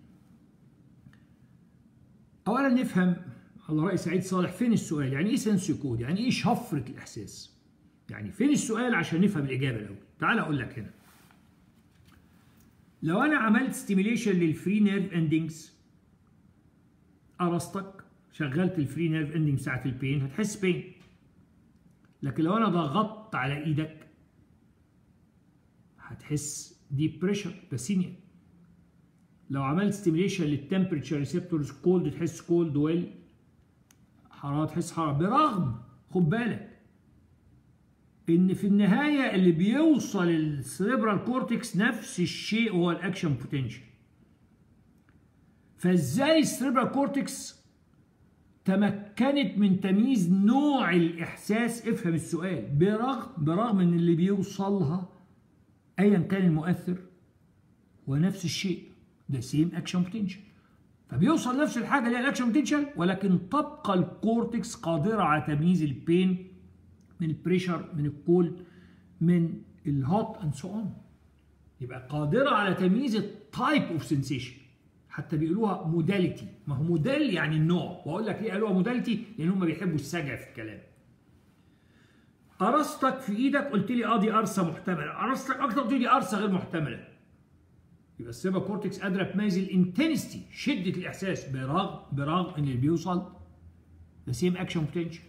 اولا نفهم على راي سعيد صالح فين السؤال. يعني ايه سنسوري كود؟ يعني ايه شفره الاحساس؟ يعني فين السؤال عشان نفهم الاجابه الاول. تعال اقول لك هنا. لو انا عملت ستيميليشن للفري نيرف اندنجز، قرصتك شغلت الفري نيرف اندنج ساعه البين هتحس بين. لكن لو انا ضغطت على ايدك هتحس ديب بريشر باسينيا. لو عملت ستيميليشن للتمبريتشر ريسبتورز كولد تحس كولد، ويل حراره تحس حراره. برغم خد بالك ان في النهايه اللي بيوصل السيريبرال كورتكس نفس الشيء هو الاكشن بوتنشال. فازاي السيريبرال كورتكس تمكنت من تمييز نوع الاحساس؟ افهم السؤال. برغم ان اللي بيوصلها ايا كان المؤثر هو نفس الشيء، ده سيم اكشن بوتنشال. فبيوصل نفس الحاجه اللي هي الاكشن بوتنشال، ولكن تبقى الكورتكس قادره على تمييز البين من البريشر، من الكولد، من الهوت اند سو اون. يبقى قادره على تمييز التايب اوف سنسيشن. حتى بيقولوها موداليتي. ما هو موديل يعني النوع، واقول لك ليه قالوها موداليتي؟ لان هم بيحبوا السجع في الكلام. قرصتك في ايدك قلت لي دي قرصه محتمله، قرصتك اكتر قلت لي دي قرصه غير محتمله. يبقى السيربرال كورتكس قادره تميز الانتنستي، شده الاحساس، برغم ان اللي بيوصل ذا سيم اكشن بوتنشال.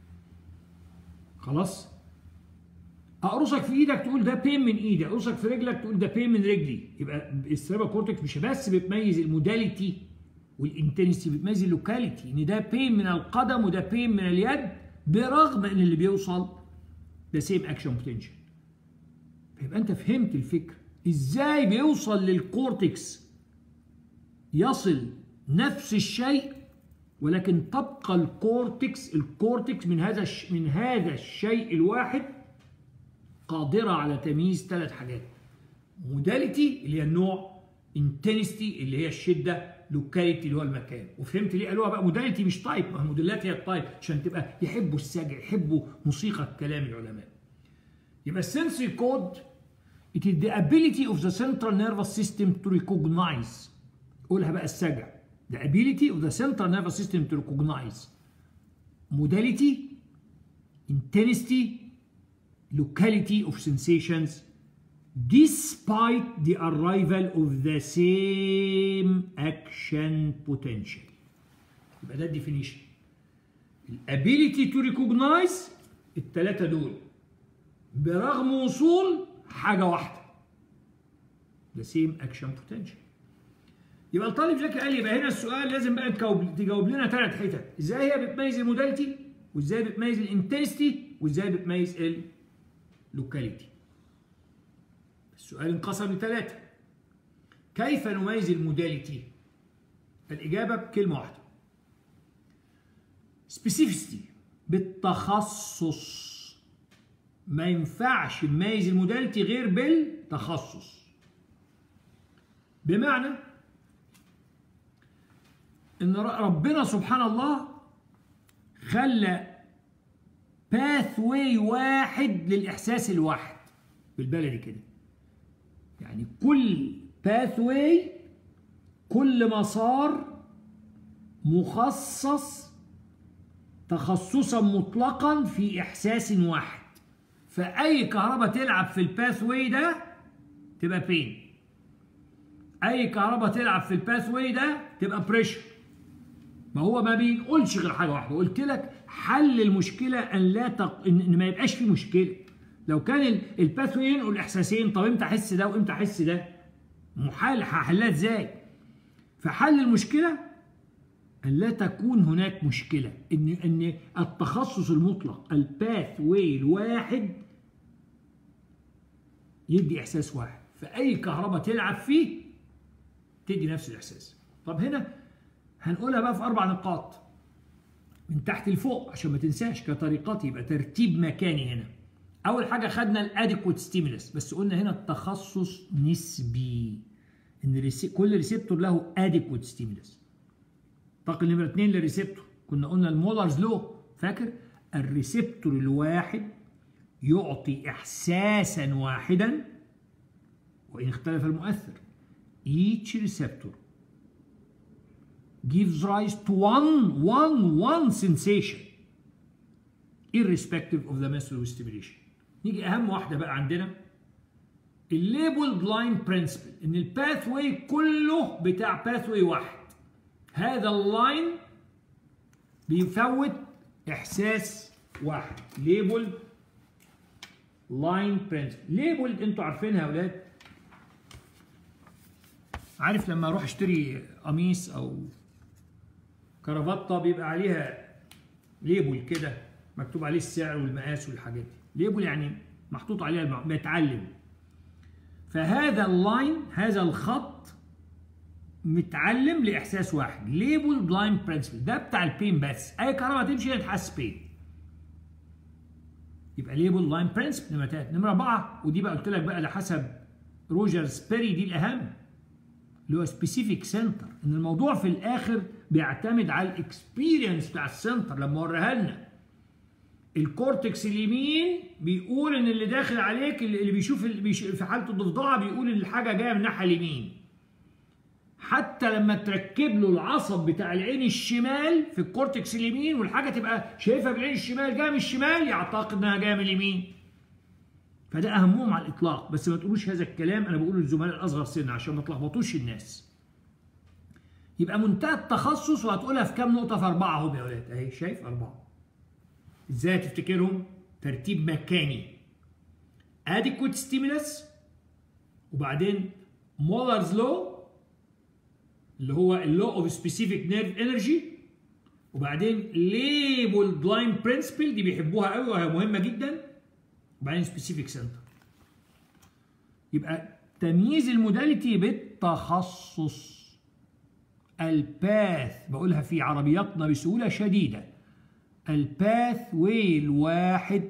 خلاص؟ اقرصك في ايدك تقول ده بين من ايدي، اقرصك في رجلك تقول ده بين من رجلي. يبقى السيربرال كورتكس مش بس بتميز الموداليتي والانتنستي، بتميز اللوكاليتي، ان ده بين من القدم وده بين من اليد، برغم ان اللي بيوصل ده سيم اكشن بوتنشال. فيبقى انت فهمت الفكره ازاي بيوصل للكورتكس يصل نفس الشيء، ولكن تبقى الكورتكس من هذا الشيء الواحد قادرة على تمييز 3 حاجات: موداليتي اللي هي النوع، انتنستي اللي هي الشدة، لوكاليتي اللي هو المكان. وفهمت ليه قالوها بقى موداليتي مش تايب؟ ما الموديلات هي التايب عشان تبقى يحبوا السجع، يحبوا موسيقى كلام العلماء. يبقى السنسوري كود it is the ability of the central nervous system to recognize. قولها بقى السجع. the ability of the central nervous system to recognize modality, intensity, locality of sensations despite the arrival of the same action potential. يبقى ده الديفينيشن. الابيليتي تو ريكوجنايز الثلاثه دول برغم وصول حاجه واحده، the same action potential. يبقى الطالب ذكي قال لي يبقى هنا السؤال لازم بقى تجاوب لنا 3 حتت، ازاي هي بتميز الموداليتي، وازاي بتميز الانتنسيتي، وازاي بتميز اللوكاليتي. السؤال انقسم ل3. كيف نميز الموداليتي؟ الإجابة بكلمة واحدة، سبيسيفيستي، بالتخصص. ما ينفعش نميز الموداليتي غير بالتخصص. بمعنى ان ربنا سبحان الله خلى باثوي واحد للاحساس الواحد، بالبلدي كده. يعني كل باثوي، كل مسار مخصص تخصصا مطلقا في احساس واحد. فاي كهرباء تلعب في الباثوي ده تبقى بين، اي كهرباء تلعب في الباثوي ده تبقى بريشر. ما هو ما بيقولش غير حاجه واحده، قلت لك حل المشكله ان ما يبقاش في مشكله. لو كان الباثوي ينقل احساسين، طب امتى احس ده وامتى احس ده؟ محال، هحلها ازاي؟ فحل المشكله ان لا تكون هناك مشكله، ان التخصص المطلق الباثوي الواحد يدي احساس واحد، فاي كهرباء تلعب فيه تدي نفس الاحساس. طب هنا هنقولها بقى في 4 نقاط من تحت لفوق عشان ما تنساش كطريقات، يبقى ترتيب مكاني هنا. اول حاجه خدنا الاديكوت ستيمولس، بس قلنا هنا التخصص نسبي، ان كل ريسبتور له اديكوت ستيمولس. انتقل نمره 2 للريسبتور، كنا قلنا المولرز لو، فاكر؟ الريسبتور الواحد يعطي احساسا واحدا وان اختلف المؤثر. each receptor gives rise to one sensation irrespective of the method of stimulation. نيجي اهم واحده بقى عندنا الليبل لاين برنسبل، ان الباثوي كله بتاع باثوي واحد. هذا اللاين بيفوت احساس واحد. ليبل لاين برنسبل. ليبل انتوا عارفينها يا اولاد، عارف لما اروح اشتري قميص او كرافطه بيبقى عليها ليبل كده مكتوب عليه السعر والمقاس والحاجات دي. ليبل يعني محطوط عليها متعلم. فهذا اللاين، هذا الخط متعلم لاحساس واحد، ليبل بلاين برنسبل. ده بتاع البين بس، اي كهرباء تمشي هتحس بين. يبقى ليبل لاين برنسبل نمره 3. نمره 4 ودي بقى قلت لك بقى على حسب روجر سبيري، دي الاهم، اللي هو سبيسيفيك سنتر. ان الموضوع في الاخر بيعتمد على الاكسبيرينس بتاع السنتر. لما وريها لنا الكورتكس اليمين بيقول ان اللي داخل عليك، اللي بيشوف في حاله الضفدعه بيقول ان الحاجه جايه من الناحيه اليمين. حتى لما تركب له العصب بتاع العين الشمال في الكورتكس اليمين والحاجه تبقى شايفها بالعين الشمال جايه من الشمال، يعتقد انها جايه من اليمين. فده اهمهم على الاطلاق. بس ما تقولوش هذا الكلام، انا بقوله للزملاء الاصغر سنا عشان ما تلخبطوش الناس. يبقى منتهى التخصص، وهتقولها في كام نقطه؟ في 4 اهم يا اولاد اهي، شايف 4. ازاي تفتكرهم؟ ترتيب مكاني، adequate stimulus، وبعدين Moller's law اللي هو اللو اوف سبيسيفيك نيرف انرجي، وبعدين labeled line principle دي بيحبوها قوي وهي مهمه جدا، وبعدين سبيسيفيك سنتر. يبقى تمييز الموداليتي بالتخصص. الباث بقولها في عربياتنا بسهوله شديده، الباث واي الواحد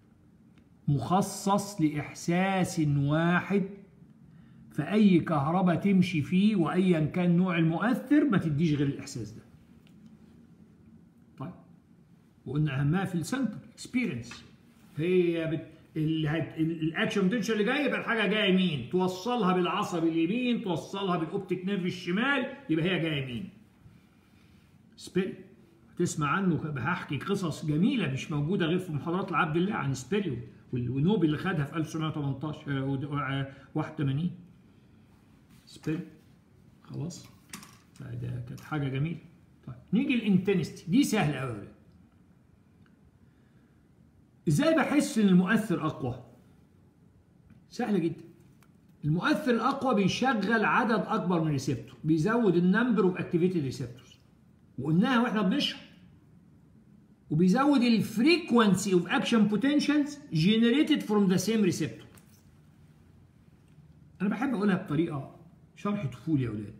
مخصص لاحساس واحد، فاي كهرباء تمشي فيه وايا كان نوع المؤثر ما تديش غير الاحساس ده. طيب وقلنا اهمها في السنتر اكسبيرينس، هي الاكشن بوتنشال اللي جاي، يبقى الحاجه جايه يمين، توصلها بالعصب اليمين، توصلها بالاوبتيك نيرف الشمال، يبقى هي جايه يمين. سبيري تسمع عنه، هحكي قصص جميله مش موجوده غير في محاضرات العبد الله عن سبيريو والنوبل اللي خدها في 1918 81. سبيريو خلاص، ده كانت حاجه جميله. طيب نيجي الانتنستي، دي سهله قوي. ازاي بحس ان المؤثر اقوى؟ سهله جدا. المؤثر الاقوى بيشغل عدد اكبر من ريسبتور، بيزود النمبر اوف اكتيفيتد ريسبتورز، وقلناها واحنا بنشرح، وبيزود الفريكوانسي اوف اكشن بوتنشالز جنريتد فروم ذا سيم ريسبتور. انا بحب اقولها بطريقه شرح طفولي يا اولاد.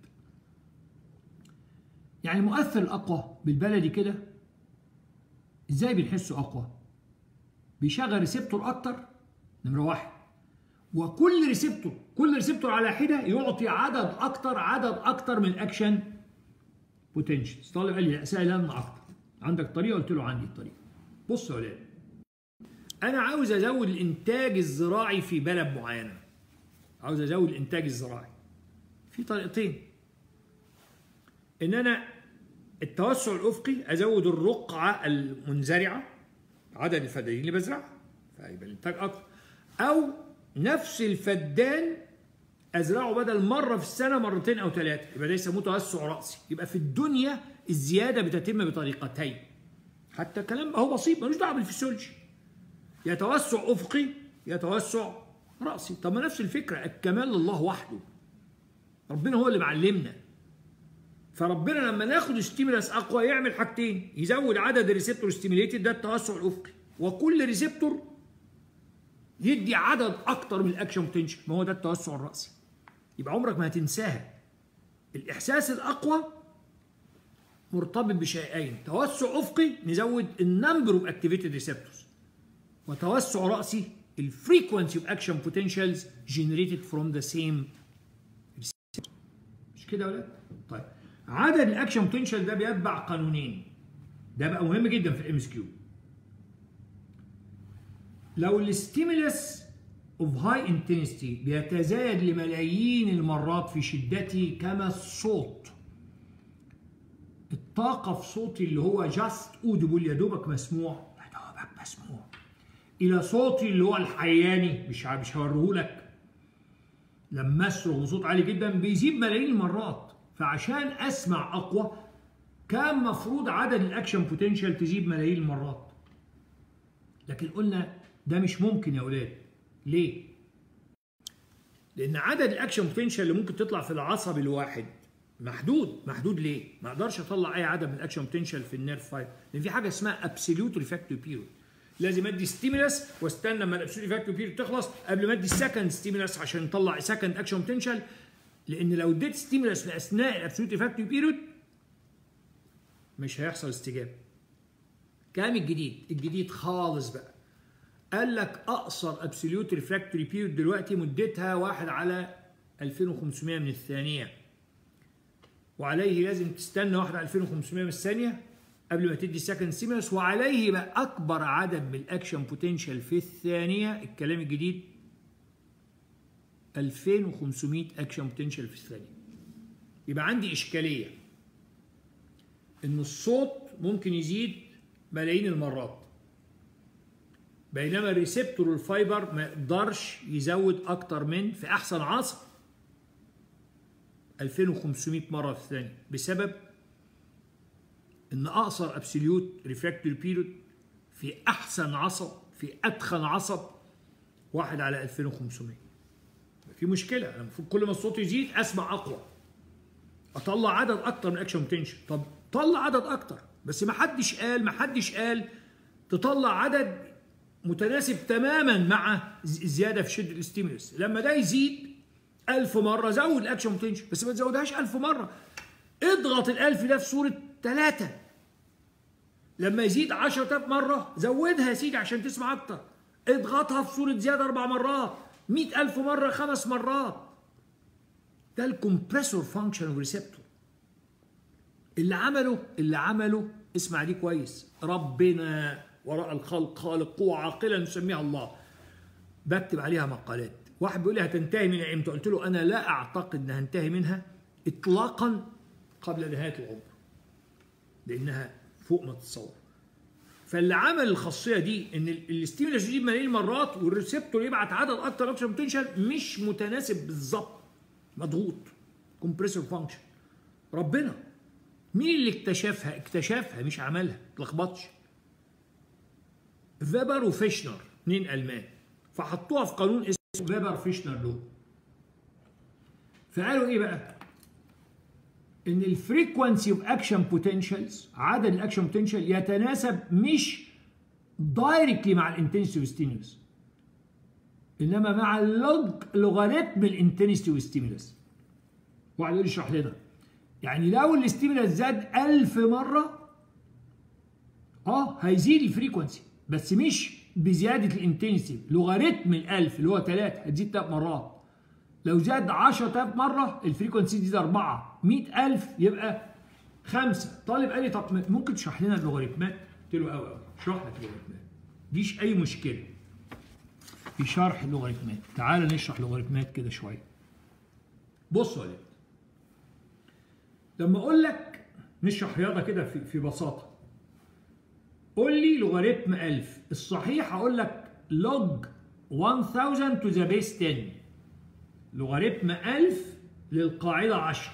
يعني المؤثر الاقوى بالبلدي كده ازاي بنحسه اقوى؟ بيشغل ريسبتور اكتر، نمره واحد، وكل ريسبتور على حده يعطي عدد اكتر من الاكشن بوتنشالز. طالب قال لي سهل لنا اكتر، عندك طريقه؟ قلت له عندي الطريقه. بص يا ولاد، انا عاوز ازود الانتاج الزراعي في بلد معينه، عاوز ازود الانتاج الزراعي في طريقتين. ان انا التوسع الافقي ازود الرقعه المنزرعه، عدد الفدانين اللي بزرعها فيبقى الانتاج اكتر، او نفس الفدان ازرعه بدل مره في السنه مرتين او ثلاثه، يبقى ده يسموه توسع راسي. يبقى في الدنيا الزياده بتتم بطريقتين، حتى الكلام هو بسيط ملوش دعوه بالفسيولوجي، يا توسع افقي يا توسع راسي. طب ما نفس الفكره، الكمال لله وحده، ربنا هو اللي معلمنا. فربنا لما ناخد ستيمولاس اقوى يعمل حاجتين، يزود عدد الريسبتور ستيميليتد، ده التوسع الافقي، وكل ريسبتور يدي عدد اكتر من الاكشن بوتنشال، ما هو ده التوسع الراسي. يبقى عمرك ما هتنساها. الاحساس الاقوى مرتبط بشيئين، توسع افقي نزود النمبر اوف اكتيفيتد ريسبتورز، وتوسع راسي الفريكوانسي اوف اكشن بوتنشالز جنريتد فروم ذا سيم ريسبتور. مش كده يا ولاد؟ طيب عدد الاكشن بوتنشال ده بيتبع قانونين، ده بقى مهم جدا في الام اس كيو. لو الستيمولس اوف هاي انتنسيتي بيتزايد لملايين المرات في شدته كما الصوت، الطاقه في صوتي اللي هو جاست اودبل، يا دوبك مسموع، الى صوتي اللي هو الحياني، مش هوريهولك، لما اصرخ بصوت عالي جدا بيزيد ملايين المرات. فعشان اسمع اقوى كان مفروض عدد الاكشن بوتنشال تزيد ملايين المرات، لكن قلنا ده مش ممكن يا اولاد. ليه؟ لان عدد الاكشن بوتنشال اللي ممكن تطلع في العصب الواحد محدود. ليه؟ ما اقدرش اطلع اي عدد من الاكشن بوتنشال في النيرف فايبر، لان في حاجه اسمها ابسوليوت ريفراكتوري بيريود، لازم ادي ستيمولس واستنى لما الابسوليوت ريفراكتوري بيريود تخلص قبل ما ادي السكند ستيمولس عشان نطلع سكند اكشن بوتنشال. لان لو اديت ستيمولس في اثناء الابسوليوت ريفراكتوري بيريود مش هيحصل استجابه. كلام الجديد خالص بقى، قال لك اقصر ابسوليوت ريفراكتوري بيريود دلوقتي مدتها 1/2500 من الثانيه، وعليه لازم تستنى 1/2500 من الثانيه قبل ما تدي سكند ستيمولس، وعليه بقى اكبر عدد من الاكشن بوتنشال في الثانيه، الكلام الجديد 2500 اكشن بوتنشال في الثانيه. يبقى عندي اشكاليه ان الصوت ممكن يزيد ملايين المرات، بينما الريسبتور والفايبر ما يقدرش يزود اكتر من في احسن عصب 2500 مره في الثانيه، بسبب ان اقصر ابسوليوت ريفراكتوري بيريود في احسن عصب في اتخن عصب 1/2500. في مشكله، المفروض كل ما الصوت يزيد اسمع اقوى، اطلع عدد اكتر من اكشن بوتنشال. طب طلع عدد اكتر، بس ما حدش قال تطلع عدد متناسب تماما مع الزياده في شده الستيمولس. لما ده يزيد 1000 مره زود الاكشن بوتنشال، بس ما تزودهاش 1000 مره، اضغط ال1000 ده في صوره 3. لما يزيد 10000 مره زودها يا سيدي عشان تسمع اكتر، اضغطها في صوره زياده 4 مرات، 100000 مره 5 مرات. ده الكمبريسور فانكشن اوف ريسبتور اللي عمله اسمع دي كويس، ربنا وراء الخلق خالق، قوة عاقلة نسميها الله. بكتب عليها مقالات. واحد بيقول لي هتنتهي من امتى؟ قلت له انا لا اعتقد انها هنتهي منها اطلاقا قبل نهاية العمر، لانها فوق ما تتصور. فاللي عمل الخاصية دي ان الستيمولس يجيب ملايين المرات والريسبتور يبعت عدد اكتر اكشن بوتنشال مش متناسب بالظبط، مضغوط، كومبريسور فانكشن. ربنا مين اللي اكتشفها مش عملها، ما تلخبطش. فيبر وفيشنر، 2 ألمان، فحطوها في قانون اسمه فيبر فيشنر لو. فقالوا ايه بقى؟ ان الفريكوانسي اوف اكشن بوتنشالز، عدد الاكشن بوتنشال يتناسب مش دايركتلي مع الانتنسيتي والستيمولس، انما مع لوغاريتم الانتنسيتي والستيمولس. واحد يقول اشرح لنا، يعني لو الاستيمولس زاد 1000 مره هيزيد الفريكوانسي، بس مش بزياده الانتنسيتي، لوغاريتم ال1000 اللي هو 3 هتزيد 3 مرات. لو زاد 10000 مره الفريكوانسي تزيد 4، 100000 يبقى 5. طالب قال لي طب ممكن تشرح لنا اللوغاريتمات؟ قلت له قوي اشرح لك اللوغاريتمات، مفيش اي مشكله في شرح اللوغاريتمات. تعال نشرح لوغاريتمات كده شويه. بصوا يا ولاد، لما اقول لك نشرح رياضه كده في بساطه، قول لي لوغاريتم 1000، الصحيح اقول لك log 1000 to the base 10، لوغاريتم 1000 للقاعده 10.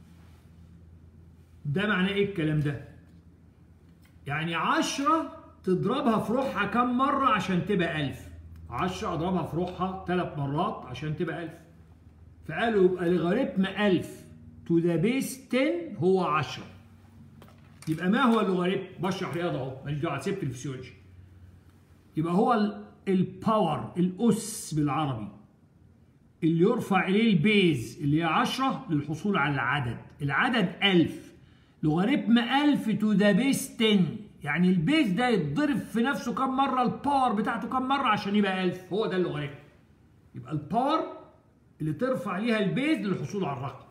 ده معناه ايه الكلام ده؟ يعني 10 تضربها في روحها كم مره عشان تبقى 1000؟ 10 اضربها في روحها 3 مرات عشان تبقى 1000. فقالوا يبقى لوغاريتم 1000 to the base 10 هو 10. يبقى ما هو اللوغاريتم؟ بشرح رياضه اهو، ماليش دعوه، سبت الفسيولوجي. يبقى هو الباور، الاس بالعربي، اللي يرفع اليه البيز اللي هي 10 للحصول على العدد. العدد 1000، لوغاريتم 1000 تو ذا بيز 10، يعني البيز ده يتضرب في نفسه كم مره، الباور بتاعته كم مره عشان يبقى 1000. هو ده اللوغاريتم. يبقى الباور اللي ترفع ليها البيز للحصول على الرقم.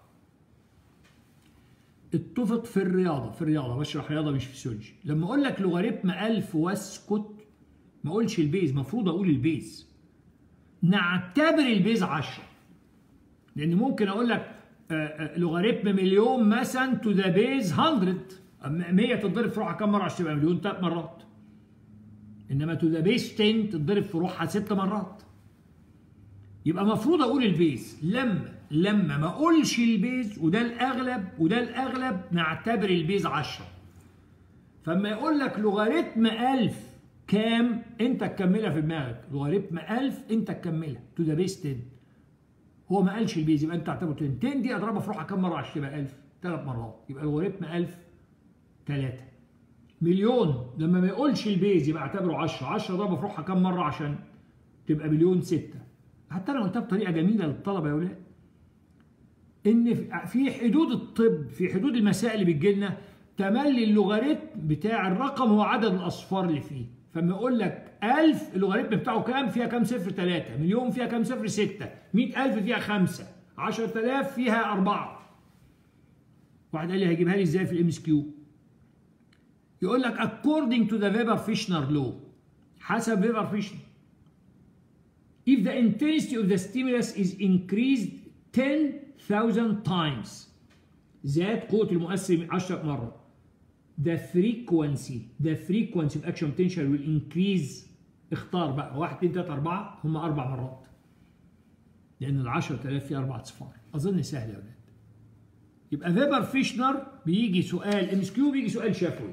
اتفق في الرياضه بشرح رياضه مش فسيولوجي. لما اقول لك لوغاريتم 1000 واسكت، ما اقولش البيز، المفروض اقول البيز. نعتبر البيز 10، لان ممكن اقول لك لوغاريتم مليون مثلا تو ذا بيز 100، 100 تتضرب في روحها كم مره عشان تبقى مليون؟ 3 مرات. انما تو ذا بيز 10 تتضرب في روحها 6 مرات. يبقى المفروض اقول البيز. لما ما اقولش البيز، وده الاغلب نعتبر البيز 10. فاما يقول لك لوغاريتم 1000 كام، انت تكملها في دماغك. لوغاريتم 1000 انت تكملها تو ذا بيز 10. هو ما قالش البيز، يبقى انت تعتبره 10. 10 دي اضربها في روحها كم مره عشان تبقى 1000؟ 3 مرات. يبقى لوغاريتم 1000 3. مليون لما ما يقولش البيز يبقى اعتبره 10. 10 اضربها في روحها كم مره عشان تبقى مليون 6. حتى انا قلتها بطريقه جميله للطلبه يا ولاد، ان في حدود الطب، في حدود المسائل اللي بتجي لنا، تملي اللوغاريتم بتاع الرقم هو عدد الاصفار اللي فيه. فلما اقول لك 1000 اللوغاريتم بتاعه كام؟ فيها كام صفر؟ 3. مليون فيها كام صفر؟ 6. 100000 فيها 5. 10000 فيها 4. واحد قال لي هيجيبها لي ازاي في الام اس كيو؟ يقول لك according to the Weber-Fechner law، حسب Weber-Fechner، if the intensity of the stimulus is increased 10,000 times، زاد قوة المؤثر 10 مرة، the frequency of action potential will increase. اختار بقى 1 2 3 4، هم 4 مرات، لأن ال 10000 فيها 4 أصفار. أظن سهل يا ولاد. يبقى فيبر فيشنر بيجي سؤال ام اس كيو، بيجي سؤال شفوي،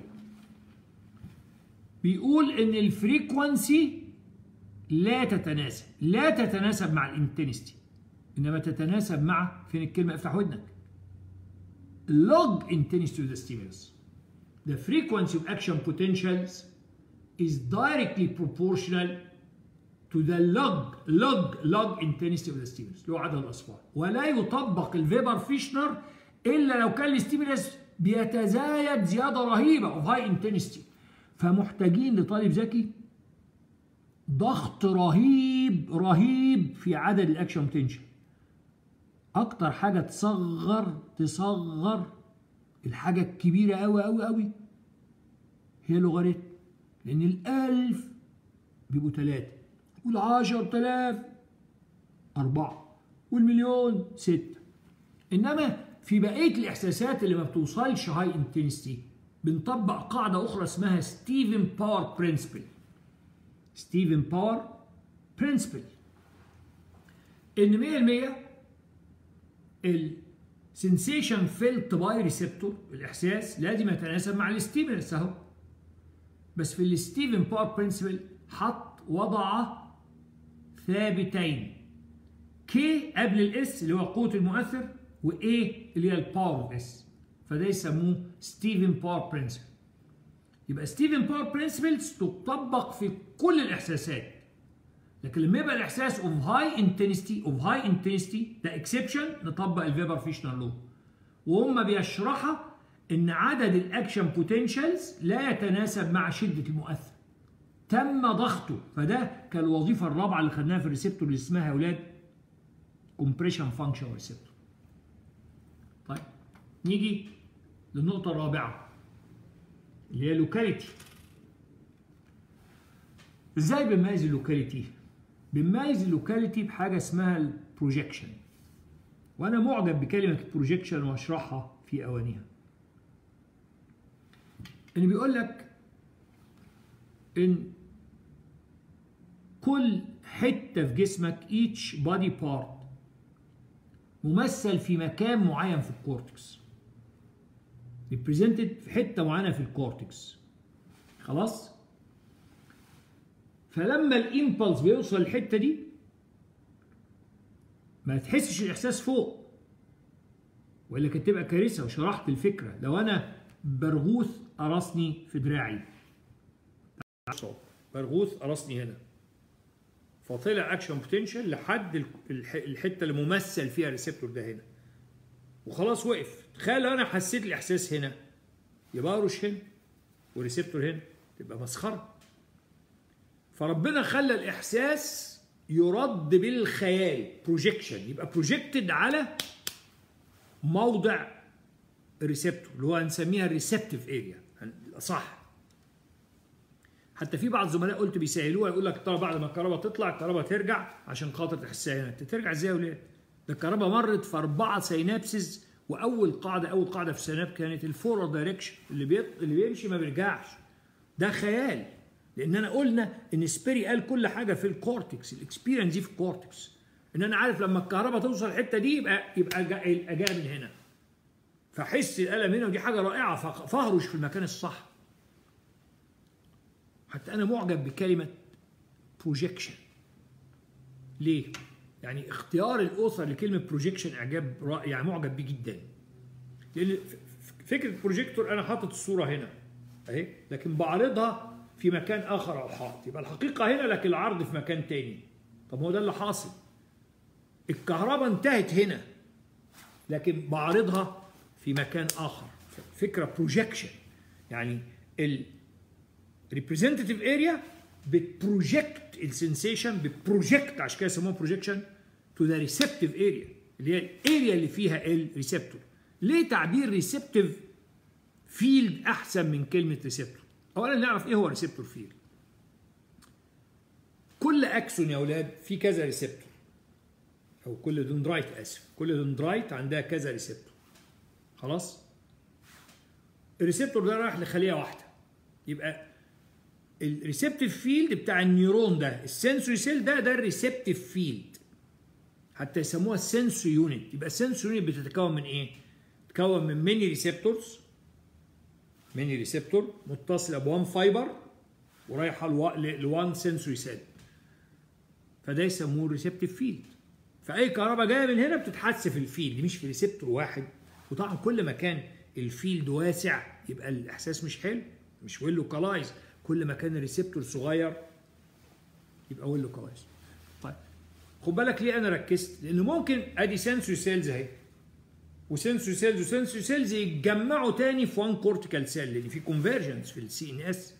بيقول إن الفريكونسي لا تتناسب مع الانتنستي، انما تتناسب مع، فين الكلمه؟ افتح ودنك، log intensity of the stimulus. The frequency of action potentials is directly proportional to the log intensity of the stimulus، اللي هو عدد الاصفار. ولا يطبق الفيبر فيشنر الا لو كان الستيمولس بيتزايد زياده رهيبه of high intensity. فمحتاجين لطالب ذكي ضغط رهيب في عدد الاكشن بوتنشال. اكتر حاجه تصغر الحاجه الكبيره قوي هي لوغاريتم، لان ال1000 بيبقوا 3، وال10000 4، والمليون 6. انما في بقيه الاحساسات اللي ما بتوصلش هاي انتنسيتي بنطبق قاعده اخرى اسمها ستيفن باور برنسبل، ان 100% السنسيشن فيلت باي ريسبتور، الاحساس لازم يتناسب مع الستيمولس اهو. بس في الستيفن باور برنسبل وضع ثابتين، كي قبل الاس اللي هو قوه المؤثر، وايه اللي هي الباور اوف اس، فده يسموه ستيفن باور برنسبل. يبقى ستيفن باور برنسبلز تطبق في كل الاحساسات، لكن لما يبقى الاحساس اوف هاي انتنستي ده اكسبشن نطبق الفيبر فيشنر لو، وهم بيشرحها ان عدد الاكشن بوتنشالز لا يتناسب مع شده المؤثر، تم ضغطه، فده كالوظيفه الرابعه اللي خدناها في الريسبتور اللي اسمها يا اولاد كومبريشن فانكشن ريسبتور. طيب نيجي للنقطه الرابعه اللي هي لوكاليتي. ازاي بنميز اللوكاليتي؟ بنميز اللوكاليتي بحاجه اسمها البروجيكشن، وانا معجب بكلمه بروجيكشن واشرحها في اوانيها. اللي بيقول لك ان كل حته في جسمك each body part ممثل في مكان معين في الكورتكس، represented في حته معينه في الكورتكس، خلاص؟ فلما الامبلس بيوصل الحته دي ما تحسش الاحساس فوق، والا كانت تبقى كارثه. وشرحت الفكره، لو انا برغوث قرصني في دراعي، برغوث قرصني هنا، فطلع اكشن بوتنشال لحد الحته اللي ممثل فيها الريسبتور ده هنا، وخلاص وقف. تخيل لو انا حسيت الاحساس هنا، يبقى ارش هنا والريسبتور هنا، تبقى مسخره. فربنا خلى الاحساس يرد بالخيال، بروجيكشن، يبقى بروجيكتد على موضع الريسبتور اللي هو هنسميها الريسبتيف اريا صح. حتى في بعض الزملاء قلت بيسهلوها، يقول لك طبعا بعد ما الكهرباء تطلع الكهرباء ترجع عشان خاطر تحسها هنا. ترجع ازاي يا ولاد؟ ده الكهرباء مرت في 4 سينابسز، واول قاعده في السيناب كانت الفورورد دايركشن، اللي بيمشي ما بيرجعش. ده خيال، لاننا قلنا ان سبيري قال كل حاجه في الكورتكس، الاكسبيرينس دي في الكورتكس، ان انا عارف لما الكهرباء توصل الحته دي يبقى جايه من هنا، فحس الالم هنا، ودي حاجه رائعه، فاهرش في المكان الصح. حتى انا معجب بكلمه بروجيكشن. ليه؟ يعني اختيار الاوثر لكلمه بروجيكشن اعجاب رائع، يعني معجب بيه جدا. لان فكره بروجيكتور انا حاطط الصوره هنا اهي، لكن بعرضها في مكان اخر او حاطط، يبقى الحقيقه هنا لكن العرض في مكان تاني. طب هو ده اللي حاصل، الكهرباء انتهت هنا لكن بعرضها في مكان اخر. فكره بروجيكشن، يعني الريبريزنتيف اريا بتبروجكت السنسيشن، بتبروجكت، عشان كده يسموها بروجكشن تو ذا ريسبتيف اريا، اللي هي الاريا اللي فيها الريسبتور. ليه تعبير ريسبتيف فيلد احسن من كلمه ريسبتور؟ اولا نعرف ايه هو ريسبتور فيلد. كل اكسون يا اولاد في كذا ريسبتور، او كل دندرايت، كل دندرايت عندها كذا ريسبتور، خلاص؟ الريسبتور ده رايح لخليه واحده، يبقى الريسبتيف فيلد بتاع النيورون ده، السنسوري سيل ده الريسبتيف فيلد، حتى يسموها السنسوري يونت. يبقى السنسوري يونت بتتكون من ايه؟ بتتكون من ميني ريسبتورز، ميني ريسبتور متصله بوان فايبر ورايحه لوان سنسوري سيل، فده يسموه الريسبتيف فيلد. فاي كهرباء جايه من هنا بتتحس في الفيلد، مش في ريسبتور واحد. وطبعا كل ما كان الفيلد واسع يبقى الاحساس مش حلو، مش ويل لوكالايز. كل ما كان الريسبتور صغير يبقى ويل لوكالايز. طيب خد بالك ليه انا ركزت؟ لان ممكن ادي سنسوري سيلز اهي، وسنسوري سيلز وسنسوري سيلز يتجمعوا تاني في وان كورتيكال سيل، لان في كونفرجنس في السي ان اس.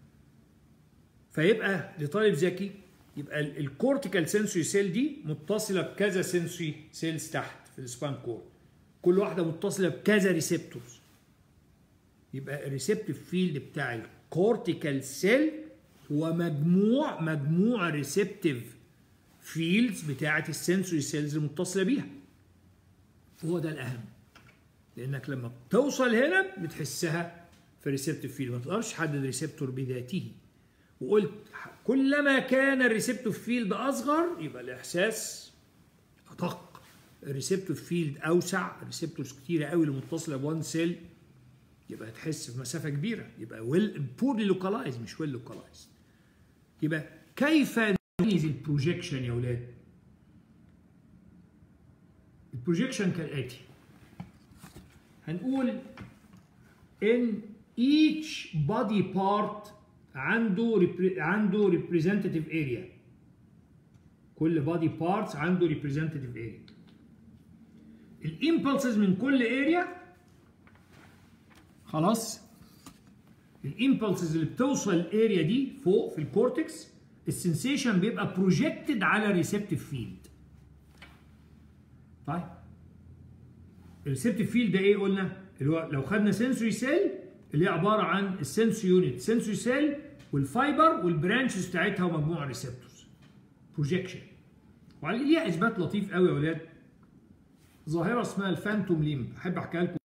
فيبقى لطالب ذكي يبقى الكورتيكال سنسوري سيل دي متصله بكذا سنسوري سيلز تحت في السبان كورد، كل واحده متصله بكذا ريسبتورز. يبقى الريسبتيف فيلد بتاع الكورتيكال سيل هو مجموع ريسبتيف فيلدز بتاعه السنسوري سيلز المتصله بيها. هو ده الاهم، لانك لما بتوصل هنا بتحسها في الريسبتيف فيلد، ما تقدرش تحدد ريسبتور بذاته. وقلت كلما كان الريسبتيف فيلد اصغر يبقى الاحساس ادق، الريسبتيف فيلد اوسع، الريسبتورز كتيره قوي اللي متصله بوان سيل، يبقى تحس في مسافه كبيره، يبقى بورلي لوكالايز مش ويل لوكالايز. يبقى كيف نميز البروجيكشن يا اولاد؟ البروجيكشن كالاتي: هنقول ان each body part عنده representative area. كل body parts عنده representative area. الامبلسز من كل area خلاص، الامبلسز اللي بتوصل الاريا دي فوق في الكورتكس، السنسيشن بيبقى بروجكتد على الريسبتيف فيلد. طيب الريسبتيف فيلد ده ايه قلنا؟ اللي هو لو خدنا سنسوري سيل اللي هي عباره عن السنسوري يونت، سنسوري سيل والفايبر والبرانشز بتاعتها ومجموعه ريسبتورز. بروجكشن. وعلى ليها اثبات لطيف قوي يا اولاد. ظاهره اسمها الفانتوم ليمب، احب احكيها لكم.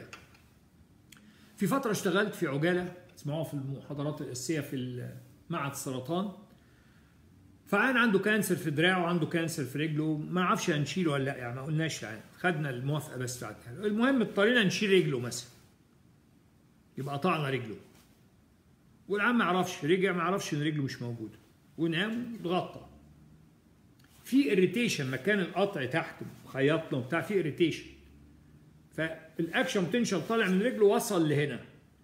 في فتره اشتغلت في عجاله، تسمعوها في المحاضرات الاساسيه في معهد السرطان. فعيان عنده كانسر في دراعه وعنده كانسر في رجله، ما نعرفش هنشيله ولا لا، يعني ما قلناش يعني، خدنا الموافقه بس بتاعتها. المهم اضطرينا نشيل رجله مثلا، يبقى قطعنا رجله، والعم ما يعرفش، رجع ما يعرفش ان رجله مش موجوده، ونام واتغطى. في اريتيشن مكان القطع تحت، خيطنا وبتاع، في اريتيشن، فالاكشن بوتنشال طالع من رجله وصل لهنا.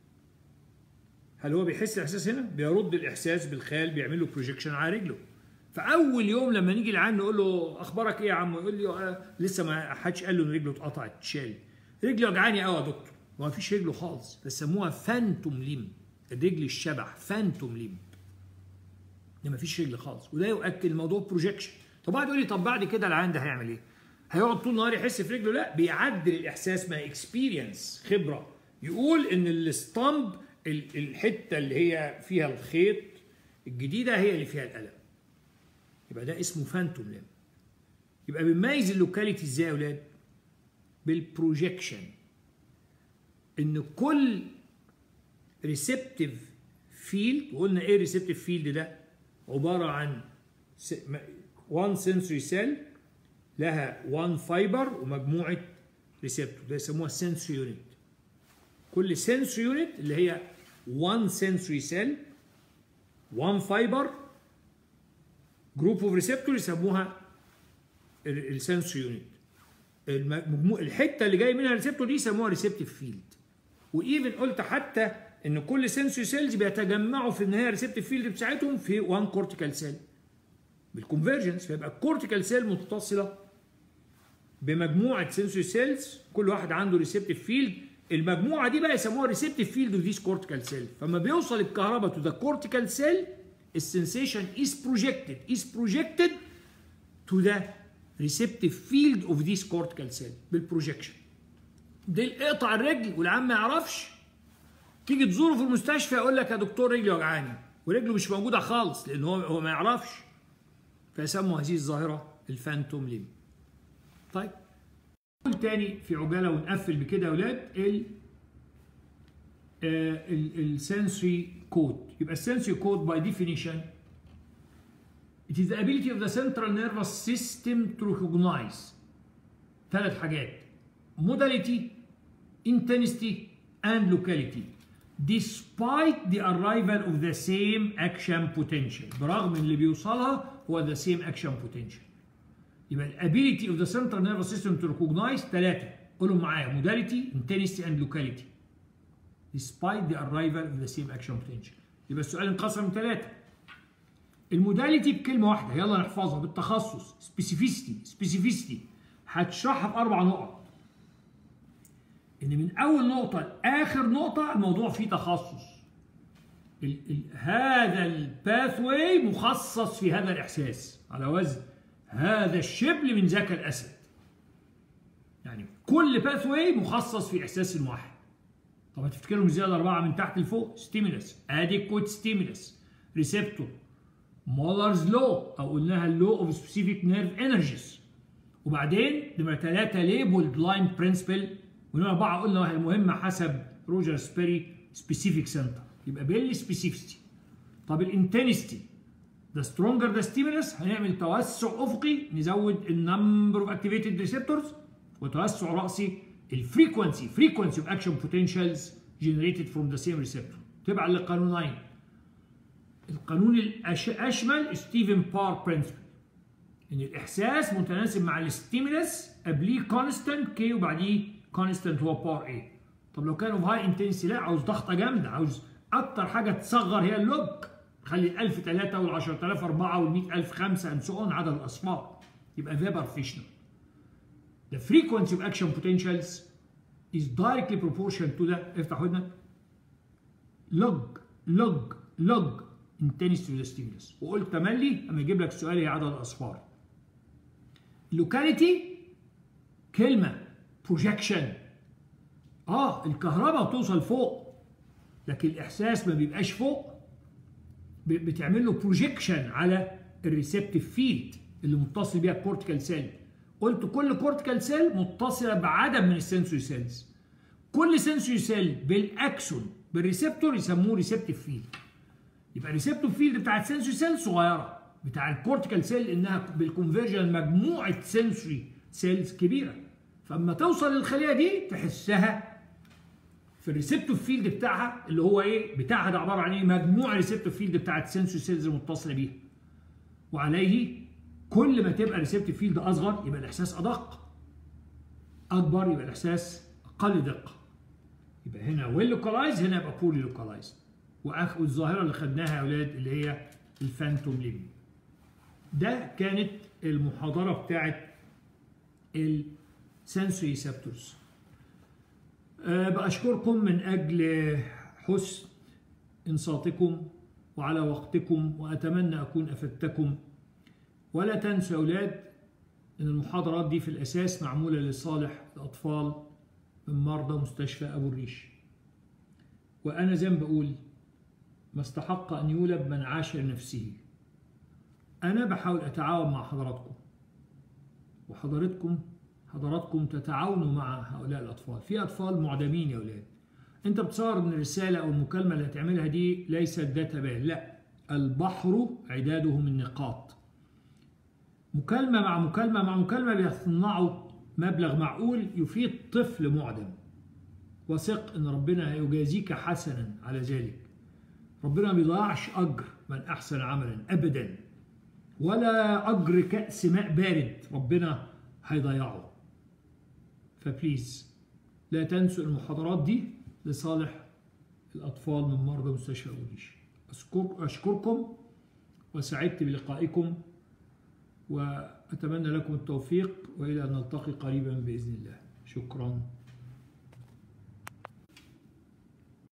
هل هو بيحس الاحساس هنا؟ بيرد الاحساس بالخيال، بيعمل له بروجيكشن على رجله. فاول يوم لما نيجي العيان نقول له اخبارك ايه يا عم؟ يقول لي لسه ما حدش قال له ان رجله اتقطعت، اتشال. رجلي وجعاني قوي يا دكتور. ما فيش رجله خالص، بيسموها فانتوم ليم، الرجل الشبح، فانتوم ليم. ما فيش رجل خالص، وده يؤكد الموضوع بروجيكشن. طب واحد يقول لي طب بعد كده العيان ده هيعمل ايه؟ هيقعد طول النهار يحس في رجله؟ لا، بيعدل الاحساس مع اكسبيرينس، خبره. يقول ان الستامب، الحته اللي هي فيها الخيط الجديده هي اللي فيها الالم. يبقى ده اسمه فانتوم ليم. يبقى بنميز اللوكاليتي ازاي يا اولاد؟ بالبروجيكشن. ان كل ريسبتيف فيلد، وقلنا ايه ريسبتيف فيلد ده؟ عباره عن وان سنسوري سيل لها وان فايبر ومجموعه ريسبتور، ده يسموها سنسوري يونت. كل سنسوري يونت اللي هي وان سنسوري سيل، وان فايبر، جروب اوف ريسبتور، يسموها السنسوري يونت. الحته اللي جاي منها الريسبتور دي يسموها ريسبتيف فيلد. وايفن قلت حتى ان كل سنسوري سيلز بيتجمعوا في النهايه الريسبتيف فيلد بتاعتهم في وان كورتيكال سيل بالكونفرجنس، فيبقى الكورتيكال سيل متصله بمجموعه سنسوري سيلز، كل واحد عنده ريسبتيف فيلد. المجموعه دي بقى يسموها ريسبتيف فيلد اوف ذيس كورتيكال سيل. فلما بيوصل الكهرباء تو ذا كورتيكال سيل، السنسيشن is projected to the receptive field of this cortical cell بالبروجكشن. ده اقطع الرجل والعم ما يعرفش، تيجي تزوره في المستشفى يقول لك يا دكتور رجلي وجعاني، ورجله مش موجوده خالص لان هو ما يعرفش. فيسموا هذه الظاهره الفانتوم ليم. طيب نقول تاني في عجاله ونقفل بكده يا اولاد السنسوري كود. يبقى السنسوري كود باي ديفينيشن it is the ability of the central nervous system to recognize ثلاث حاجات: modality, intensity and locality despite the arrival of the same action potential. برغم اللي بيوصلها هو the same action potential. يبقى ability of the central nervous system to recognize ثلاثة، قولوا معايا: modality, intensity and locality despite the arrival of the same action potential. يبقى السؤال انقسم من ثلاثة. الموداليتي بكلمة واحدة، يلا نحفظها بالتخصص. specificity هتشرحها في 4 نقط. إن من أول نقطة لآخر نقطة الموضوع فيه تخصص. هذا الباثواي مخصص في هذا الإحساس، على وزن هذا الشبل من ذاك الأسد. يعني كل باثواي مخصص في إحساس واحد. طب هتفتكرهم ازاي الأربعة من تحت لفوق؟ ستيمولس، اديكويت ستيمولس، ريسبتور، مولرز لو أو قلناها اللو أوف سبيسيفيك نيرف انرجيز. وبعدين نمرة 3 ليبلد لاين برنسبل، ونمرة 4 قلنا المهمة حسب روجر سبيري سبيسيفيك سنتر. يبقى بالسبيسيفيتي. طب الانتنستي، ذا سترونجر ذا ستيمولس هنعمل توسع أفقي نزود النمبر اوف اكتيفيتد ريسبتورز، وتوسع رأسي frequency of action potentials generated from the same receptor. تبع للقانونين. القانون الأشمل ستيفن بار برنسبل، إن الإحساس متناسب مع الستيمولس قبليه كونستانت كي وبعديه كونستنت هو باور ايه. طب لو كانوا بهاي انتنسي لا، عاوز ضغطه جامده، عاوز اكتر حاجه تصغر هي اللوج، خلي ال 1000 3 وال 10000 4 وال 100000 5 and so on عدد الاصفار، يبقى فيبر فيشنال. The frequency of action potentials is directly proportional to the افتح ودنك log intensity of the stimulus. وقلت تملي لما يجيب لك السؤال هي عدد الاصفار. locality كلمه projection، الكهرباء بتوصل فوق لكن الاحساس ما بيبقاش فوق، بتعمل له بروجيكشن على الريسبتيف فيلد اللي متصل بيها الكورتيكال سيل. قلت كل كورتيكال سيل متصله بعدد من السنسوري سيلز، كل سنسوري سيل بالاكسون بالريسبتور يسموه ريسبتيف فيلد. يبقى الريسبتيف فيلد بتاع السنسوري سيل صغيره، بتاع الكورتيكال سيل انها بالكونفرجن مجموعه سنسوري سيلز كبيره، فاما توصل للخليه دي تحسها في الريسبتيف فيلد بتاعها اللي هو ايه؟ بتاعها ده عباره عن ايه؟ مجموعه ريسبتيف فيلد بتاعت السنسوري سيلز المتصله بيها. وعليه كل ما تبقى ريسبتيف فيلد اصغر يبقى الاحساس ادق، اكبر يبقى الاحساس اقل دقه. يبقى هنا ويل لوكالايز، هنا يبقى بولي لوكالايز. والظاهره اللي خدناها يا اولاد اللي هي الفانتوم ليمب. ده كانت المحاضره بتاعت السنسوري ريسبتورز. بأشكركم من أجل حسن إنصاتكم وعلى وقتكم، وأتمنى أكون أفدتكم. ولا تنسوا يا أولاد أن المحاضرات دي في الأساس معمولة لصالح الأطفال من مرضى مستشفى أبو الريش. وأنا زي ما بقول ما استحق أن يولد من عاش لنفسه. أنا بحاول أتعاون مع حضراتكم، وحضراتكم تتعاونوا مع هؤلاء الأطفال. في أطفال معدمين يا أولاد. أنت بتصور من الرسالة أو المكالمة اللي هتعملها دي ليست داتا بان، لا، البحر عداده من نقاط. مكالمة مع مكالمة مع مكالمة بيصنعوا مبلغ معقول يفيد طفل معدم. وثق أن ربنا يجازيك حسنا على ذلك. ربنا ما بيضيعش أجر من أحسن عملا أبدا، ولا أجر كأس ماء بارد ربنا هيضيعه. فبليز لا تنسوا المحاضرات دي لصالح الأطفال من مرضى مستشفى أبو الريش. أشكركم وسعدت بلقائكم، وأتمنى لكم التوفيق، وإلى أن نلتقي قريبا بإذن الله. شكرا.